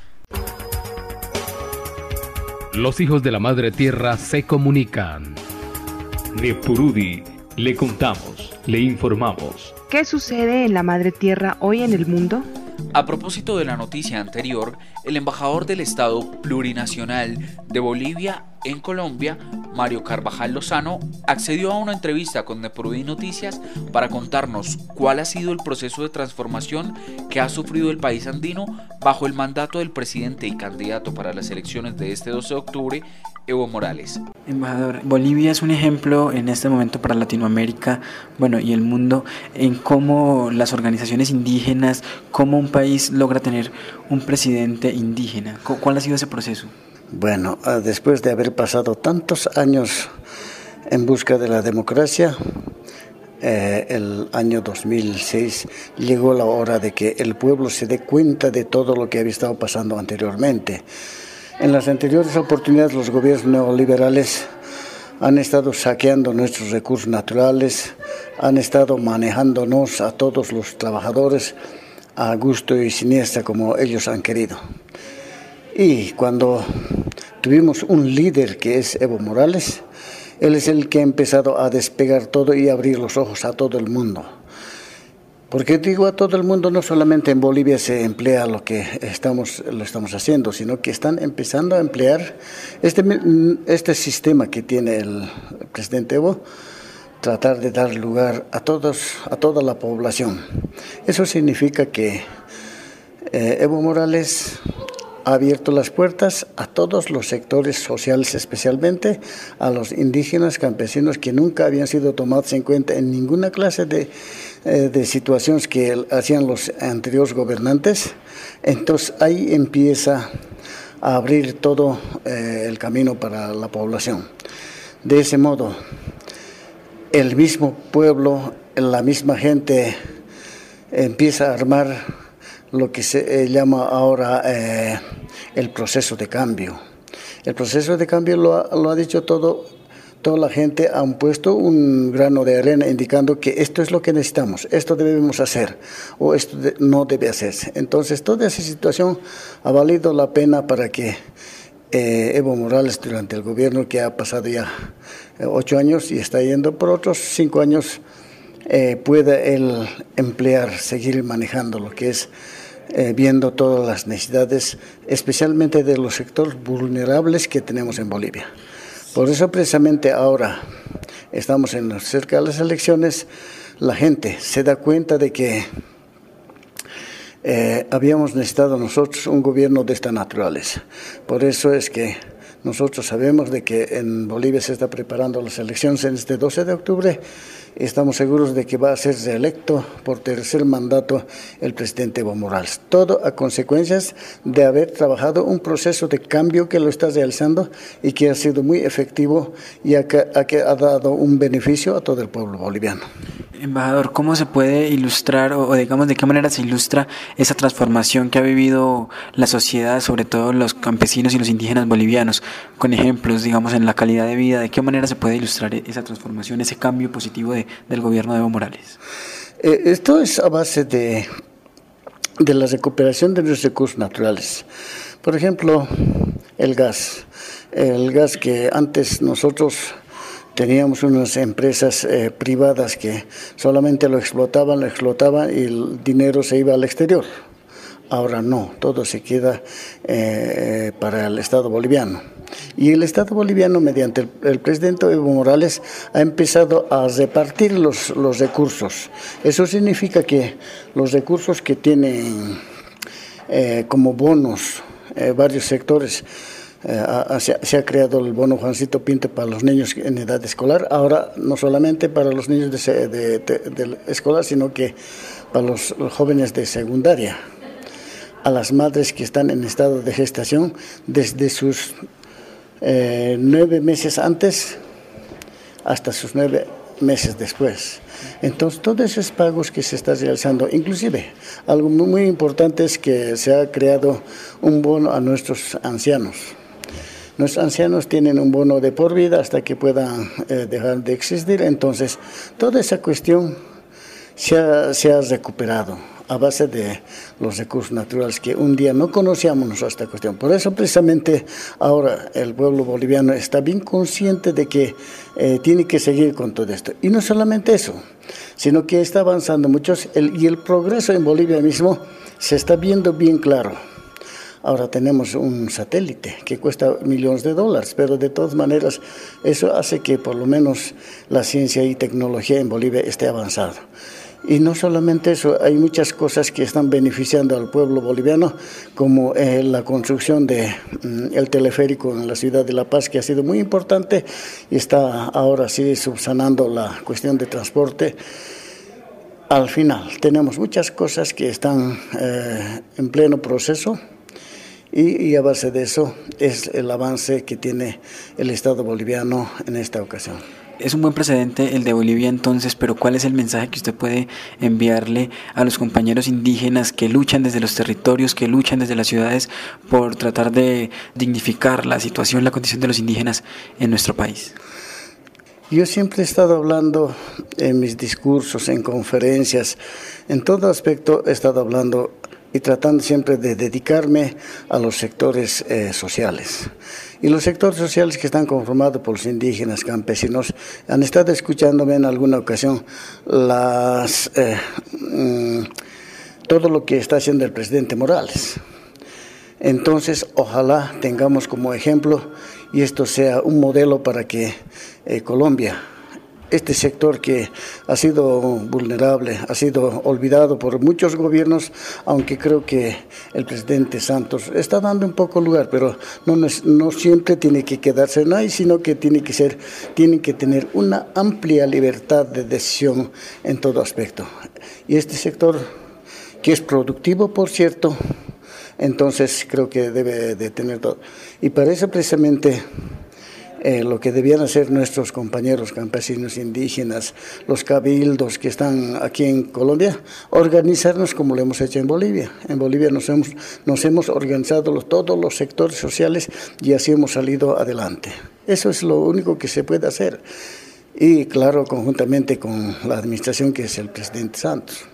Los hijos de la madre tierra se comunican. Nepurudi, le contamos, le informamos. ¿Qué sucede en la madre tierra hoy en el mundo? A propósito de la noticia anterior, el embajador del Estado Plurinacional de Bolivia en Colombia, Mario Carvajal Lozano, accedió a una entrevista con Nepurudi Noticias para contarnos cuál ha sido el proceso de transformación que ha sufrido el país andino bajo el mandato del presidente y candidato para las elecciones de este doce de octubre, Evo Morales. Embajador, Bolivia es un ejemplo en este momento para Latinoamérica, bueno, y el mundo, en cómo las organizaciones indígenas, cómo un país logra tener un presidente indígena. ¿Cuál ha sido ese proceso? Bueno, después de haber pasado tantos años en busca de la democracia, eh, el año dos mil seis llegó la hora de que el pueblo se dé cuenta de todo lo que había estado pasando anteriormente. En las anteriores oportunidades los gobiernos neoliberales han estado saqueando nuestros recursos naturales, han estado manejándonos a todos los trabajadores a gusto y siniestra como ellos han querido. Y cuando tuvimos un líder que es Evo Morales, él es el que ha empezado a despegar todo y abrir los ojos a todo el mundo. Porque digo a todo el mundo, no solamente en Bolivia se emplea lo que estamos, lo estamos haciendo, sino que están empezando a emplear este, este sistema que tiene el presidente Evo, tratar de dar lugar a, todos, a toda la población. Eso significa que Eh, Evo Morales ha abierto las puertas a todos los sectores sociales, especialmente a los indígenas, campesinos que nunca habían sido tomados en cuenta en ninguna clase de, eh, de situaciones que hacían los anteriores gobernantes. Entonces ahí empieza a abrir todo eh, el camino para la población. De ese modo, el mismo pueblo, la misma gente empieza a armar lo que se eh, llama ahora eh, el proceso de cambio. El proceso de cambio lo ha, lo ha dicho todo, toda la gente, han puesto un grano de arena indicando que esto es lo que necesitamos, esto debemos hacer o esto de, no debe hacerse. Entonces toda esa situación ha valido la pena para que eh, Evo Morales, durante el gobierno que ha pasado ya eh, ocho años y está yendo por otros cinco años, eh, pueda él emplear, seguir manejando lo que es Eh, viendo todas las necesidades, especialmente de los sectores vulnerables que tenemos en Bolivia. Por eso precisamente ahora estamos en cerca de las elecciones, la gente se da cuenta de que eh, habíamos necesitado nosotros un gobierno de esta naturaleza. Por eso es que nosotros sabemos de que en Bolivia se está preparando las elecciones en este doce de octubre. Estamos seguros de que va a ser reelecto por tercer mandato el presidente Evo Morales. Todo a consecuencias de haber trabajado un proceso de cambio que lo está realizando y que ha sido muy efectivo y a que, a que ha dado un beneficio a todo el pueblo boliviano. Embajador, ¿cómo se puede ilustrar o, o digamos de qué manera se ilustra esa transformación que ha vivido la sociedad, sobre todo los campesinos y los indígenas bolivianos, con ejemplos, digamos, en la calidad de vida? ¿De qué manera se puede ilustrar esa transformación, ese cambio positivo de, del gobierno de Evo Morales? Eh, esto es a base de, de la recuperación de los recursos naturales. Por ejemplo, el gas. El gas que antes nosotros teníamos unas empresas eh, privadas que solamente lo explotaban, lo explotaban y el dinero se iba al exterior. Ahora no, todo se queda eh, para el Estado boliviano. Y el Estado boliviano, mediante el, el presidente Evo Morales, ha empezado a repartir los, los recursos. Eso significa que los recursos que tienen eh, como bonos eh, varios sectores, Eh, se, se ha creado el bono Juancito Pinto para los niños en edad escolar, ahora no solamente para los niños de, de, de, de escolar, sino que para los, los jóvenes de secundaria, a las madres que están en estado de gestación desde sus eh, nueve meses antes hasta sus nueve meses después. Entonces, todos esos pagos que se están realizando, inclusive, algo muy, muy importante es que se ha creado un bono a nuestros ancianos. Nuestros ancianos tienen un bono de por vida hasta que puedan eh, dejar de existir. Entonces, toda esa cuestión se ha, se ha recuperado a base de los recursos naturales que un día no conocíamos esta cuestión. Por eso, precisamente, ahora el pueblo boliviano está bien consciente de que eh, tiene que seguir con todo esto. Y no solamente eso, sino que está avanzando muchos el, y el progreso en Bolivia mismo se está viendo bien claro. Ahora tenemos un satélite que cuesta millones de dólares, pero de todas maneras eso hace que por lo menos la ciencia y tecnología en Bolivia esté avanzada. Y no solamente eso, hay muchas cosas que están beneficiando al pueblo boliviano, como eh, la construcción del de, teleférico en la ciudad de La Paz, que ha sido muy importante y está ahora sí subsanando la cuestión de transporte. Al final tenemos muchas cosas que están eh, en pleno proceso. Y, y a base de eso es el avance que tiene el Estado boliviano en esta ocasión. Es un buen precedente el de Bolivia entonces, pero ¿cuál es el mensaje que usted puede enviarle a los compañeros indígenas que luchan desde los territorios, que luchan desde las ciudades por tratar de dignificar la situación, la condición de los indígenas en nuestro país? Yo siempre he estado hablando en mis discursos, en conferencias, en todo aspecto he estado hablando y tratando siempre de dedicarme a los sectores eh, sociales. Y los sectores sociales que están conformados por los indígenas, campesinos, han estado escuchándome en alguna ocasión las, eh, mm, todo lo que está haciendo el presidente Morales. Entonces, ojalá tengamos como ejemplo y esto sea un modelo para que eh, Colombia este sector que ha sido vulnerable, ha sido olvidado por muchos gobiernos, aunque creo que el presidente Santos está dando un poco lugar, pero no, no siempre tiene que quedarse en ahí, sino que tiene que ser, tienen que tener una amplia libertad de decisión en todo aspecto. Y este sector, que es productivo, por cierto, entonces creo que debe de tener todo. Y para eso precisamente eh, lo que debían hacer nuestros compañeros campesinos indígenas, los cabildos que están aquí en Colombia, organizarnos como lo hemos hecho en Bolivia. En Bolivia nos hemos, nos hemos organizado los, todos los sectores sociales y así hemos salido adelante. Eso es lo único que se puede hacer. Y claro, conjuntamente con la administración que es el presidente Santos.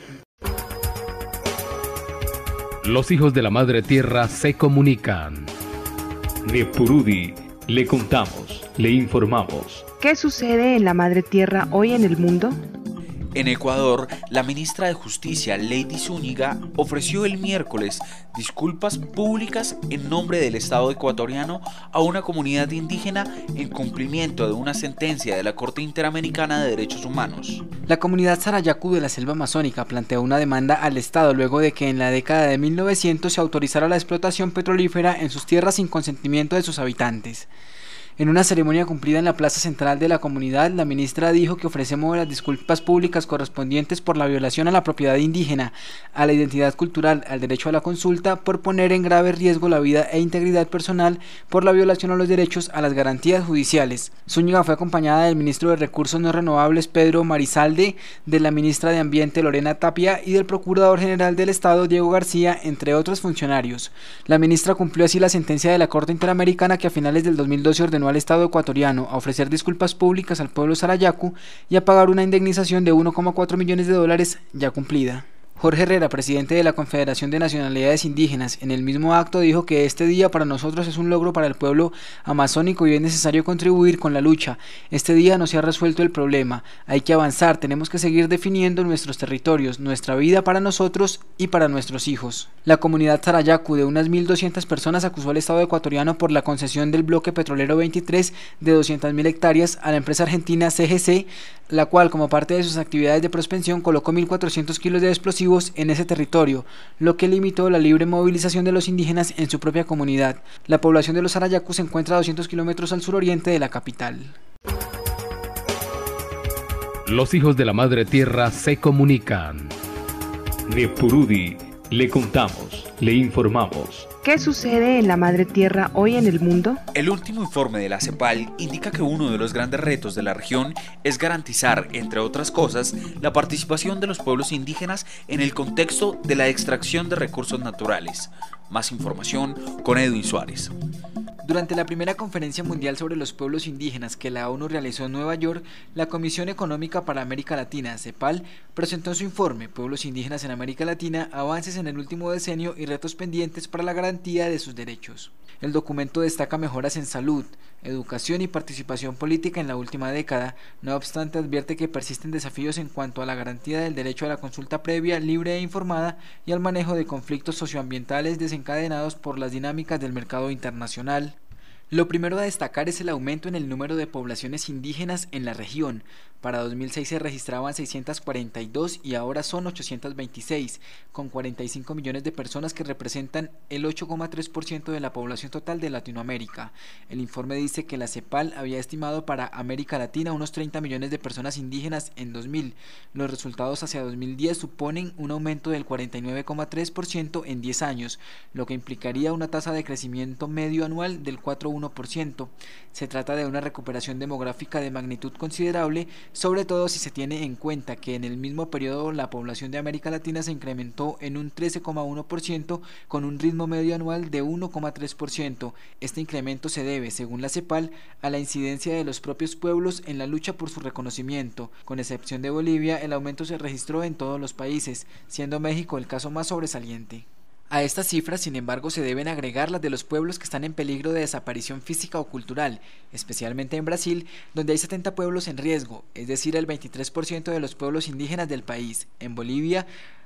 Los hijos de la Madre Tierra se comunican. Nepurudi, le contamos, le informamos. ¿Qué sucede en la Madre Tierra hoy en el mundo? En Ecuador, la ministra de Justicia, Lady Zúñiga, ofreció el miércoles disculpas públicas en nombre del Estado ecuatoriano a una comunidad indígena en cumplimiento de una sentencia de la Corte Interamericana de Derechos Humanos. La comunidad Sarayaku de la selva amazónica planteó una demanda al Estado luego de que en la década de mil novecientos se autorizara la explotación petrolífera en sus tierras sin consentimiento de sus habitantes. En una ceremonia cumplida en la plaza central de la comunidad, la ministra dijo que ofrecemos las disculpas públicas correspondientes por la violación a la propiedad indígena, a la identidad cultural, al derecho a la consulta, por poner en grave riesgo la vida e integridad personal, por la violación a los derechos a las garantías judiciales. Zúñiga fue acompañada del ministro de Recursos No Renovables, Pedro Marizalde, de la ministra de Ambiente, Lorena Tapia, y del Procurador General del Estado, Diego García, entre otros funcionarios. La ministra cumplió así la sentencia de la Corte Interamericana que a finales del dos mil doce ordenó al Estado ecuatoriano a ofrecer disculpas públicas al pueblo Sarayaku y a pagar una indemnización de uno coma cuatro millones de dólares ya cumplida. Jorge Herrera, presidente de la Confederación de Nacionalidades Indígenas, en el mismo acto dijo que este día para nosotros es un logro para el pueblo amazónico y es necesario contribuir con la lucha. Este día no se ha resuelto el problema, hay que avanzar, tenemos que seguir definiendo nuestros territorios, nuestra vida para nosotros y para nuestros hijos. La comunidad Sarayaku de unas mil doscientas personas acusó al Estado ecuatoriano por la concesión del bloque petrolero veintitrés de doscientas mil hectáreas a la empresa argentina C G C, la cual como parte de sus actividades de prospección colocó mil cuatrocientos kilos de explosivos en ese territorio, lo que limitó la libre movilización de los indígenas en su propia comunidad. La población de los Sarayaku se encuentra a doscientos kilómetros al suroriente de la capital. Los hijos de la Madre Tierra se comunican. Nepurudi, le contamos, le informamos. ¿Qué sucede en la Madre Tierra hoy en el mundo? El último informe de la CEPAL indica que uno de los grandes retos de la región es garantizar, entre otras cosas, la participación de los pueblos indígenas en el contexto de la extracción de recursos naturales. Más información con Edwin Suárez. Durante la primera conferencia mundial sobre los pueblos indígenas que la ONU realizó en Nueva York, la Comisión Económica para América Latina, CEPAL, presentó su informe Pueblos Indígenas en América Latina, avances en el último decenio y retos pendientes para la garantía de sus derechos. El documento destaca mejoras en salud, educación y participación política en la última década, no obstante advierte que persisten desafíos en cuanto a la garantía del derecho a la consulta previa, libre e informada y al manejo de conflictos socioambientales desencadenados por las dinámicas del mercado internacional. Lo primero a destacar es el aumento en el número de poblaciones indígenas en la región. Para dos mil seis se registraban seiscientas cuarenta y dos y ahora son ochocientas veintiséis, con cuarenta y cinco millones de personas que representan el ocho coma tres por ciento de la población total de Latinoamérica. El informe dice que la CEPAL había estimado para América Latina unos treinta millones de personas indígenas en dos mil. Los resultados hacia dos mil diez suponen un aumento del cuarenta y nueve coma tres por ciento en diez años, lo que implicaría una tasa de crecimiento medio anual del cuatro coma uno por ciento. Se trata de una recuperación demográfica de magnitud considerable, sobre todo si se tiene en cuenta que en el mismo periodo la población de América Latina se incrementó en un trece coma uno por ciento con un ritmo medio anual de uno coma tres por ciento. Este incremento se debe, según la CEPAL, a la incidencia de los propios pueblos en la lucha por su reconocimiento. Con excepción de Bolivia, el aumento se registró en todos los países, siendo México el caso más sobresaliente. A estas cifras, sin embargo, se deben agregar las de los pueblos que están en peligro de desaparición física o cultural, especialmente en Brasil, donde hay setenta pueblos en riesgo, es decir, el veintitrés por ciento de los pueblos indígenas del país. En Bolivia,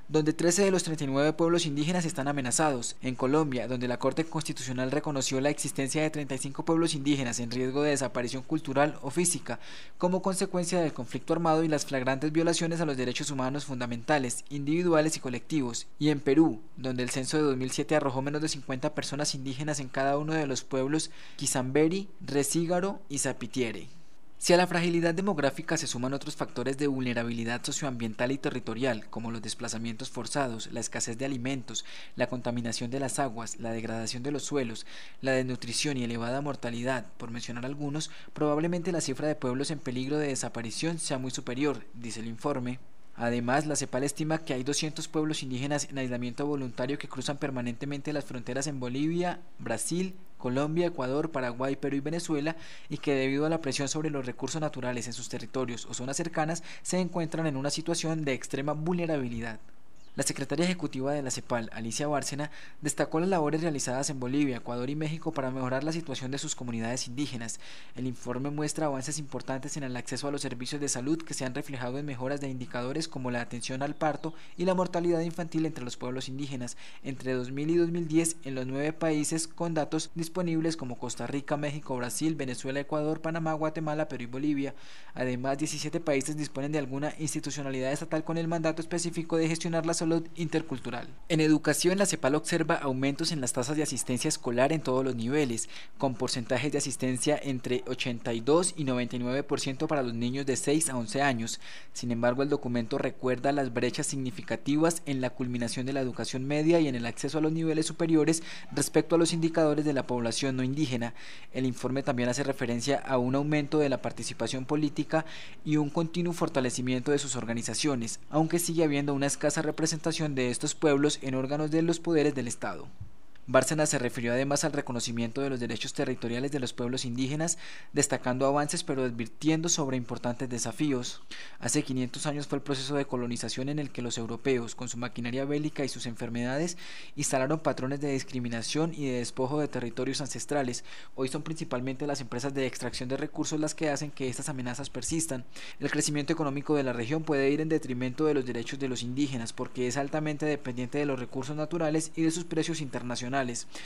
donde trece de los treinta y nueve pueblos indígenas están amenazados. En Colombia, donde la Corte Constitucional reconoció la existencia de treinta y cinco pueblos indígenas en riesgo de desaparición cultural o física, como consecuencia del conflicto armado y las flagrantes violaciones a los derechos humanos fundamentales, individuales y colectivos. Y en Perú, donde el censo de dos mil siete arrojó menos de cincuenta personas indígenas en cada uno de los pueblos Quizamberi, Recígaro y Zapitiere. Si a la fragilidad demográfica se suman otros factores de vulnerabilidad socioambiental y territorial, como los desplazamientos forzados, la escasez de alimentos, la contaminación de las aguas, la degradación de los suelos, la desnutrición y elevada mortalidad, por mencionar algunos, probablemente la cifra de pueblos en peligro de desaparición sea muy superior, dice el informe. Además, la CEPAL estima que hay doscientos pueblos indígenas en aislamiento voluntario que cruzan permanentemente las fronteras en Bolivia, Brasil, Colombia, Ecuador, Paraguay, Perú y Venezuela, y que debido a la presión sobre los recursos naturales en sus territorios o zonas cercanas se encuentran en una situación de extrema vulnerabilidad. La secretaria ejecutiva de la CEPAL, Alicia Bárcena, destacó las labores realizadas en Bolivia, Ecuador y México para mejorar la situación de sus comunidades indígenas. El informe muestra avances importantes en el acceso a los servicios de salud que se han reflejado en mejoras de indicadores como la atención al parto y la mortalidad infantil entre los pueblos indígenas entre dos mil y dos mil diez en los nueve países con datos disponibles como Costa Rica, México, Brasil, Venezuela, Ecuador, Panamá, Guatemala, Perú y Bolivia. Además, diecisiete países disponen de alguna institucionalidad estatal con el mandato específico de gestionar la salud intercultural. En educación, la CEPAL observa aumentos en las tasas de asistencia escolar en todos los niveles, con porcentajes de asistencia entre ochenta y dos y noventa y nueve por ciento para los niños de seis a once años. Sin embargo, el documento recuerda las brechas significativas en la culminación de la educación media y en el acceso a los niveles superiores respecto a los indicadores de la población no indígena. El informe también hace referencia a un aumento de la participación política y un continuo fortalecimiento de sus organizaciones, aunque sigue habiendo una escasa representación de estos pueblos en órganos de los poderes del Estado. Bárcena se refirió además al reconocimiento de los derechos territoriales de los pueblos indígenas, destacando avances pero advirtiendo sobre importantes desafíos. Hace quinientos años fue el proceso de colonización en el que los europeos, con su maquinaria bélica y sus enfermedades, instalaron patrones de discriminación y de despojo de territorios ancestrales. Hoy son principalmente las empresas de extracción de recursos las que hacen que estas amenazas persistan. El crecimiento económico de la región puede ir en detrimento de los derechos de los indígenas porque es altamente dependiente de los recursos naturales y de sus precios internacionales.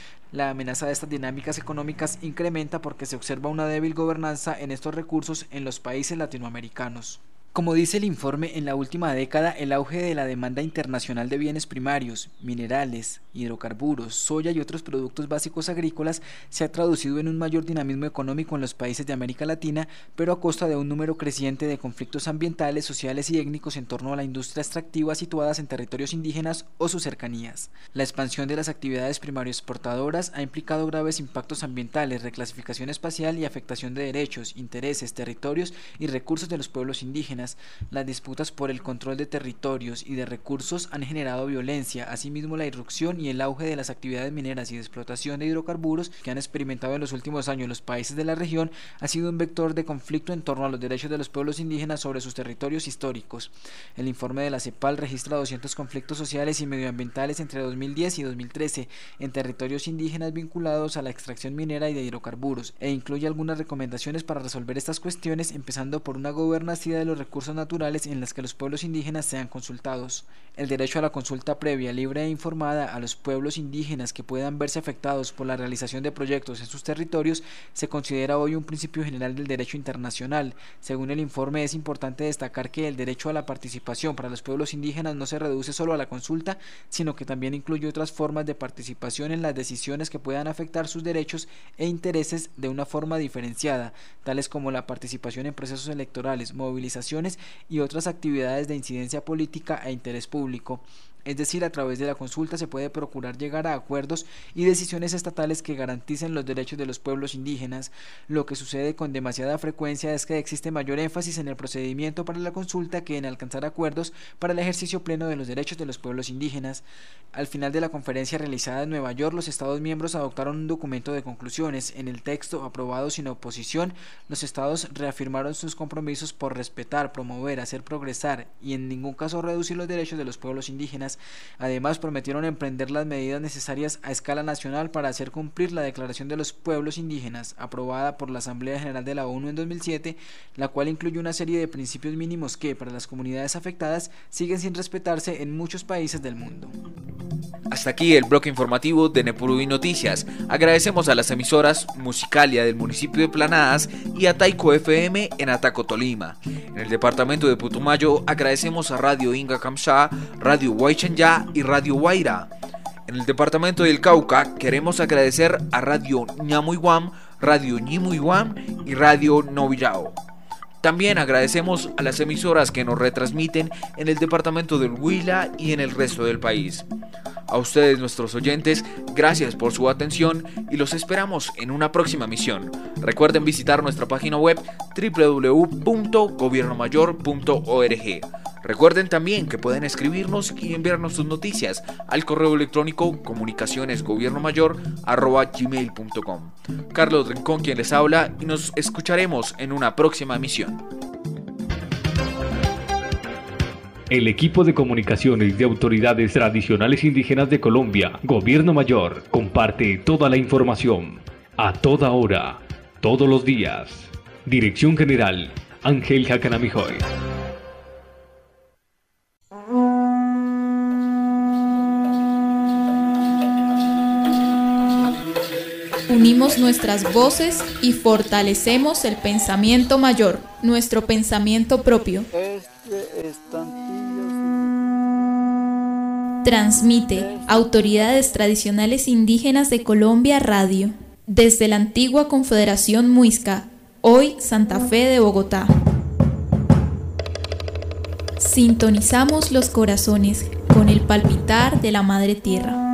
La amenaza de estas dinámicas económicas incrementa porque se observa una débil gobernanza en estos recursos en los países latinoamericanos. Como dice el informe, en la última década el auge de la demanda internacional de bienes primarios, minerales, hidrocarburos, soya y otros productos básicos agrícolas se ha traducido en un mayor dinamismo económico en los países de América Latina, pero a costa de un número creciente de conflictos ambientales, sociales y étnicos en torno a la industria extractiva situadas en territorios indígenas o sus cercanías. La expansión de las actividades primario exportadoras ha implicado graves impactos ambientales, reclasificación espacial y afectación de derechos, intereses, territorios y recursos de los pueblos indígenas. Las disputas por el control de territorios y de recursos han generado violencia, asimismo la irrupción y el auge de las actividades mineras y de explotación de hidrocarburos que han experimentado en los últimos años los países de la región ha sido un vector de conflicto en torno a los derechos de los pueblos indígenas sobre sus territorios históricos. El informe de la CEPAL registra doscientos conflictos sociales y medioambientales entre dos mil diez y dos mil trece en territorios indígenas vinculados a la extracción minera y de hidrocarburos e incluye algunas recomendaciones para resolver estas cuestiones, empezando por una gobernanza de los recursos naturales en las que los pueblos indígenas sean consultados. El derecho a la consulta previa, libre e informada a los pueblos indígenas que puedan verse afectados por la realización de proyectos en sus territorios se considera hoy un principio general del derecho internacional. Según el informe, es importante destacar que el derecho a la participación para los pueblos indígenas no se reduce solo a la consulta, sino que también incluye otras formas de participación en las decisiones que puedan afectar sus derechos e intereses de una forma diferenciada, tales como la participación en procesos electorales, movilizaciones y otras actividades de incidencia política e interés público. Es decir, a través de la consulta se puede procurar llegar a acuerdos y decisiones estatales que garanticen los derechos de los pueblos indígenas. Lo que sucede con demasiada frecuencia es que existe mayor énfasis en el procedimiento para la consulta que en alcanzar acuerdos para el ejercicio pleno de los derechos de los pueblos indígenas. Al final de la conferencia realizada en Nueva York, los Estados miembros adoptaron un documento de conclusiones. En el texto, aprobado sin oposición, los Estados reafirmaron sus compromisos por respetar, promover, hacer progresar y en ningún caso reducir los derechos de los pueblos indígenas, indígenas. Además, prometieron emprender las medidas necesarias a escala nacional para hacer cumplir la Declaración de los Pueblos Indígenas, aprobada por la Asamblea General de la ONU en dos mil siete, la cual incluye una serie de principios mínimos que, para las comunidades afectadas, siguen sin respetarse en muchos países del mundo. Hasta aquí el bloque informativo de Nepurudí Noticias. Agradecemos a las emisoras Musicalia del municipio de Planadas y a Taiko F M en Ataco, Tolima. En el departamento de Putumayo agradecemos a Radio Inga Kamsá, Radio Huaychanyá y Radio Guaira. En el departamento del Cauca queremos agradecer a Radio Ñamuiguam, Radio Ñimuiguam y Radio Novillao. También agradecemos a las emisoras que nos retransmiten en el departamento del Huila y en el resto del país. A ustedes, nuestros oyentes, gracias por su atención y los esperamos en una próxima misión. Recuerden visitar nuestra página web doble u doble u doble u punto gobierno mayor punto org. Recuerden también que pueden escribirnos y enviarnos sus noticias al correo electrónico comunicacionesgobiernomayor arroba gmail punto com. Carlos Rincón quien les habla y nos escucharemos en una próxima emisión. El equipo de comunicaciones de autoridades tradicionales indígenas de Colombia, Gobierno Mayor, comparte toda la información, a toda hora, todos los días. Dirección General, Ángel Jacanamijoy. Unimos nuestras voces y fortalecemos el pensamiento mayor, nuestro pensamiento propio. Transmite Autoridades Tradicionales Indígenas de Colombia Radio, desde la antigua Confederación Muisca, hoy Santa Fe de Bogotá. Sintonizamos los corazones con el palpitar de la Madre Tierra.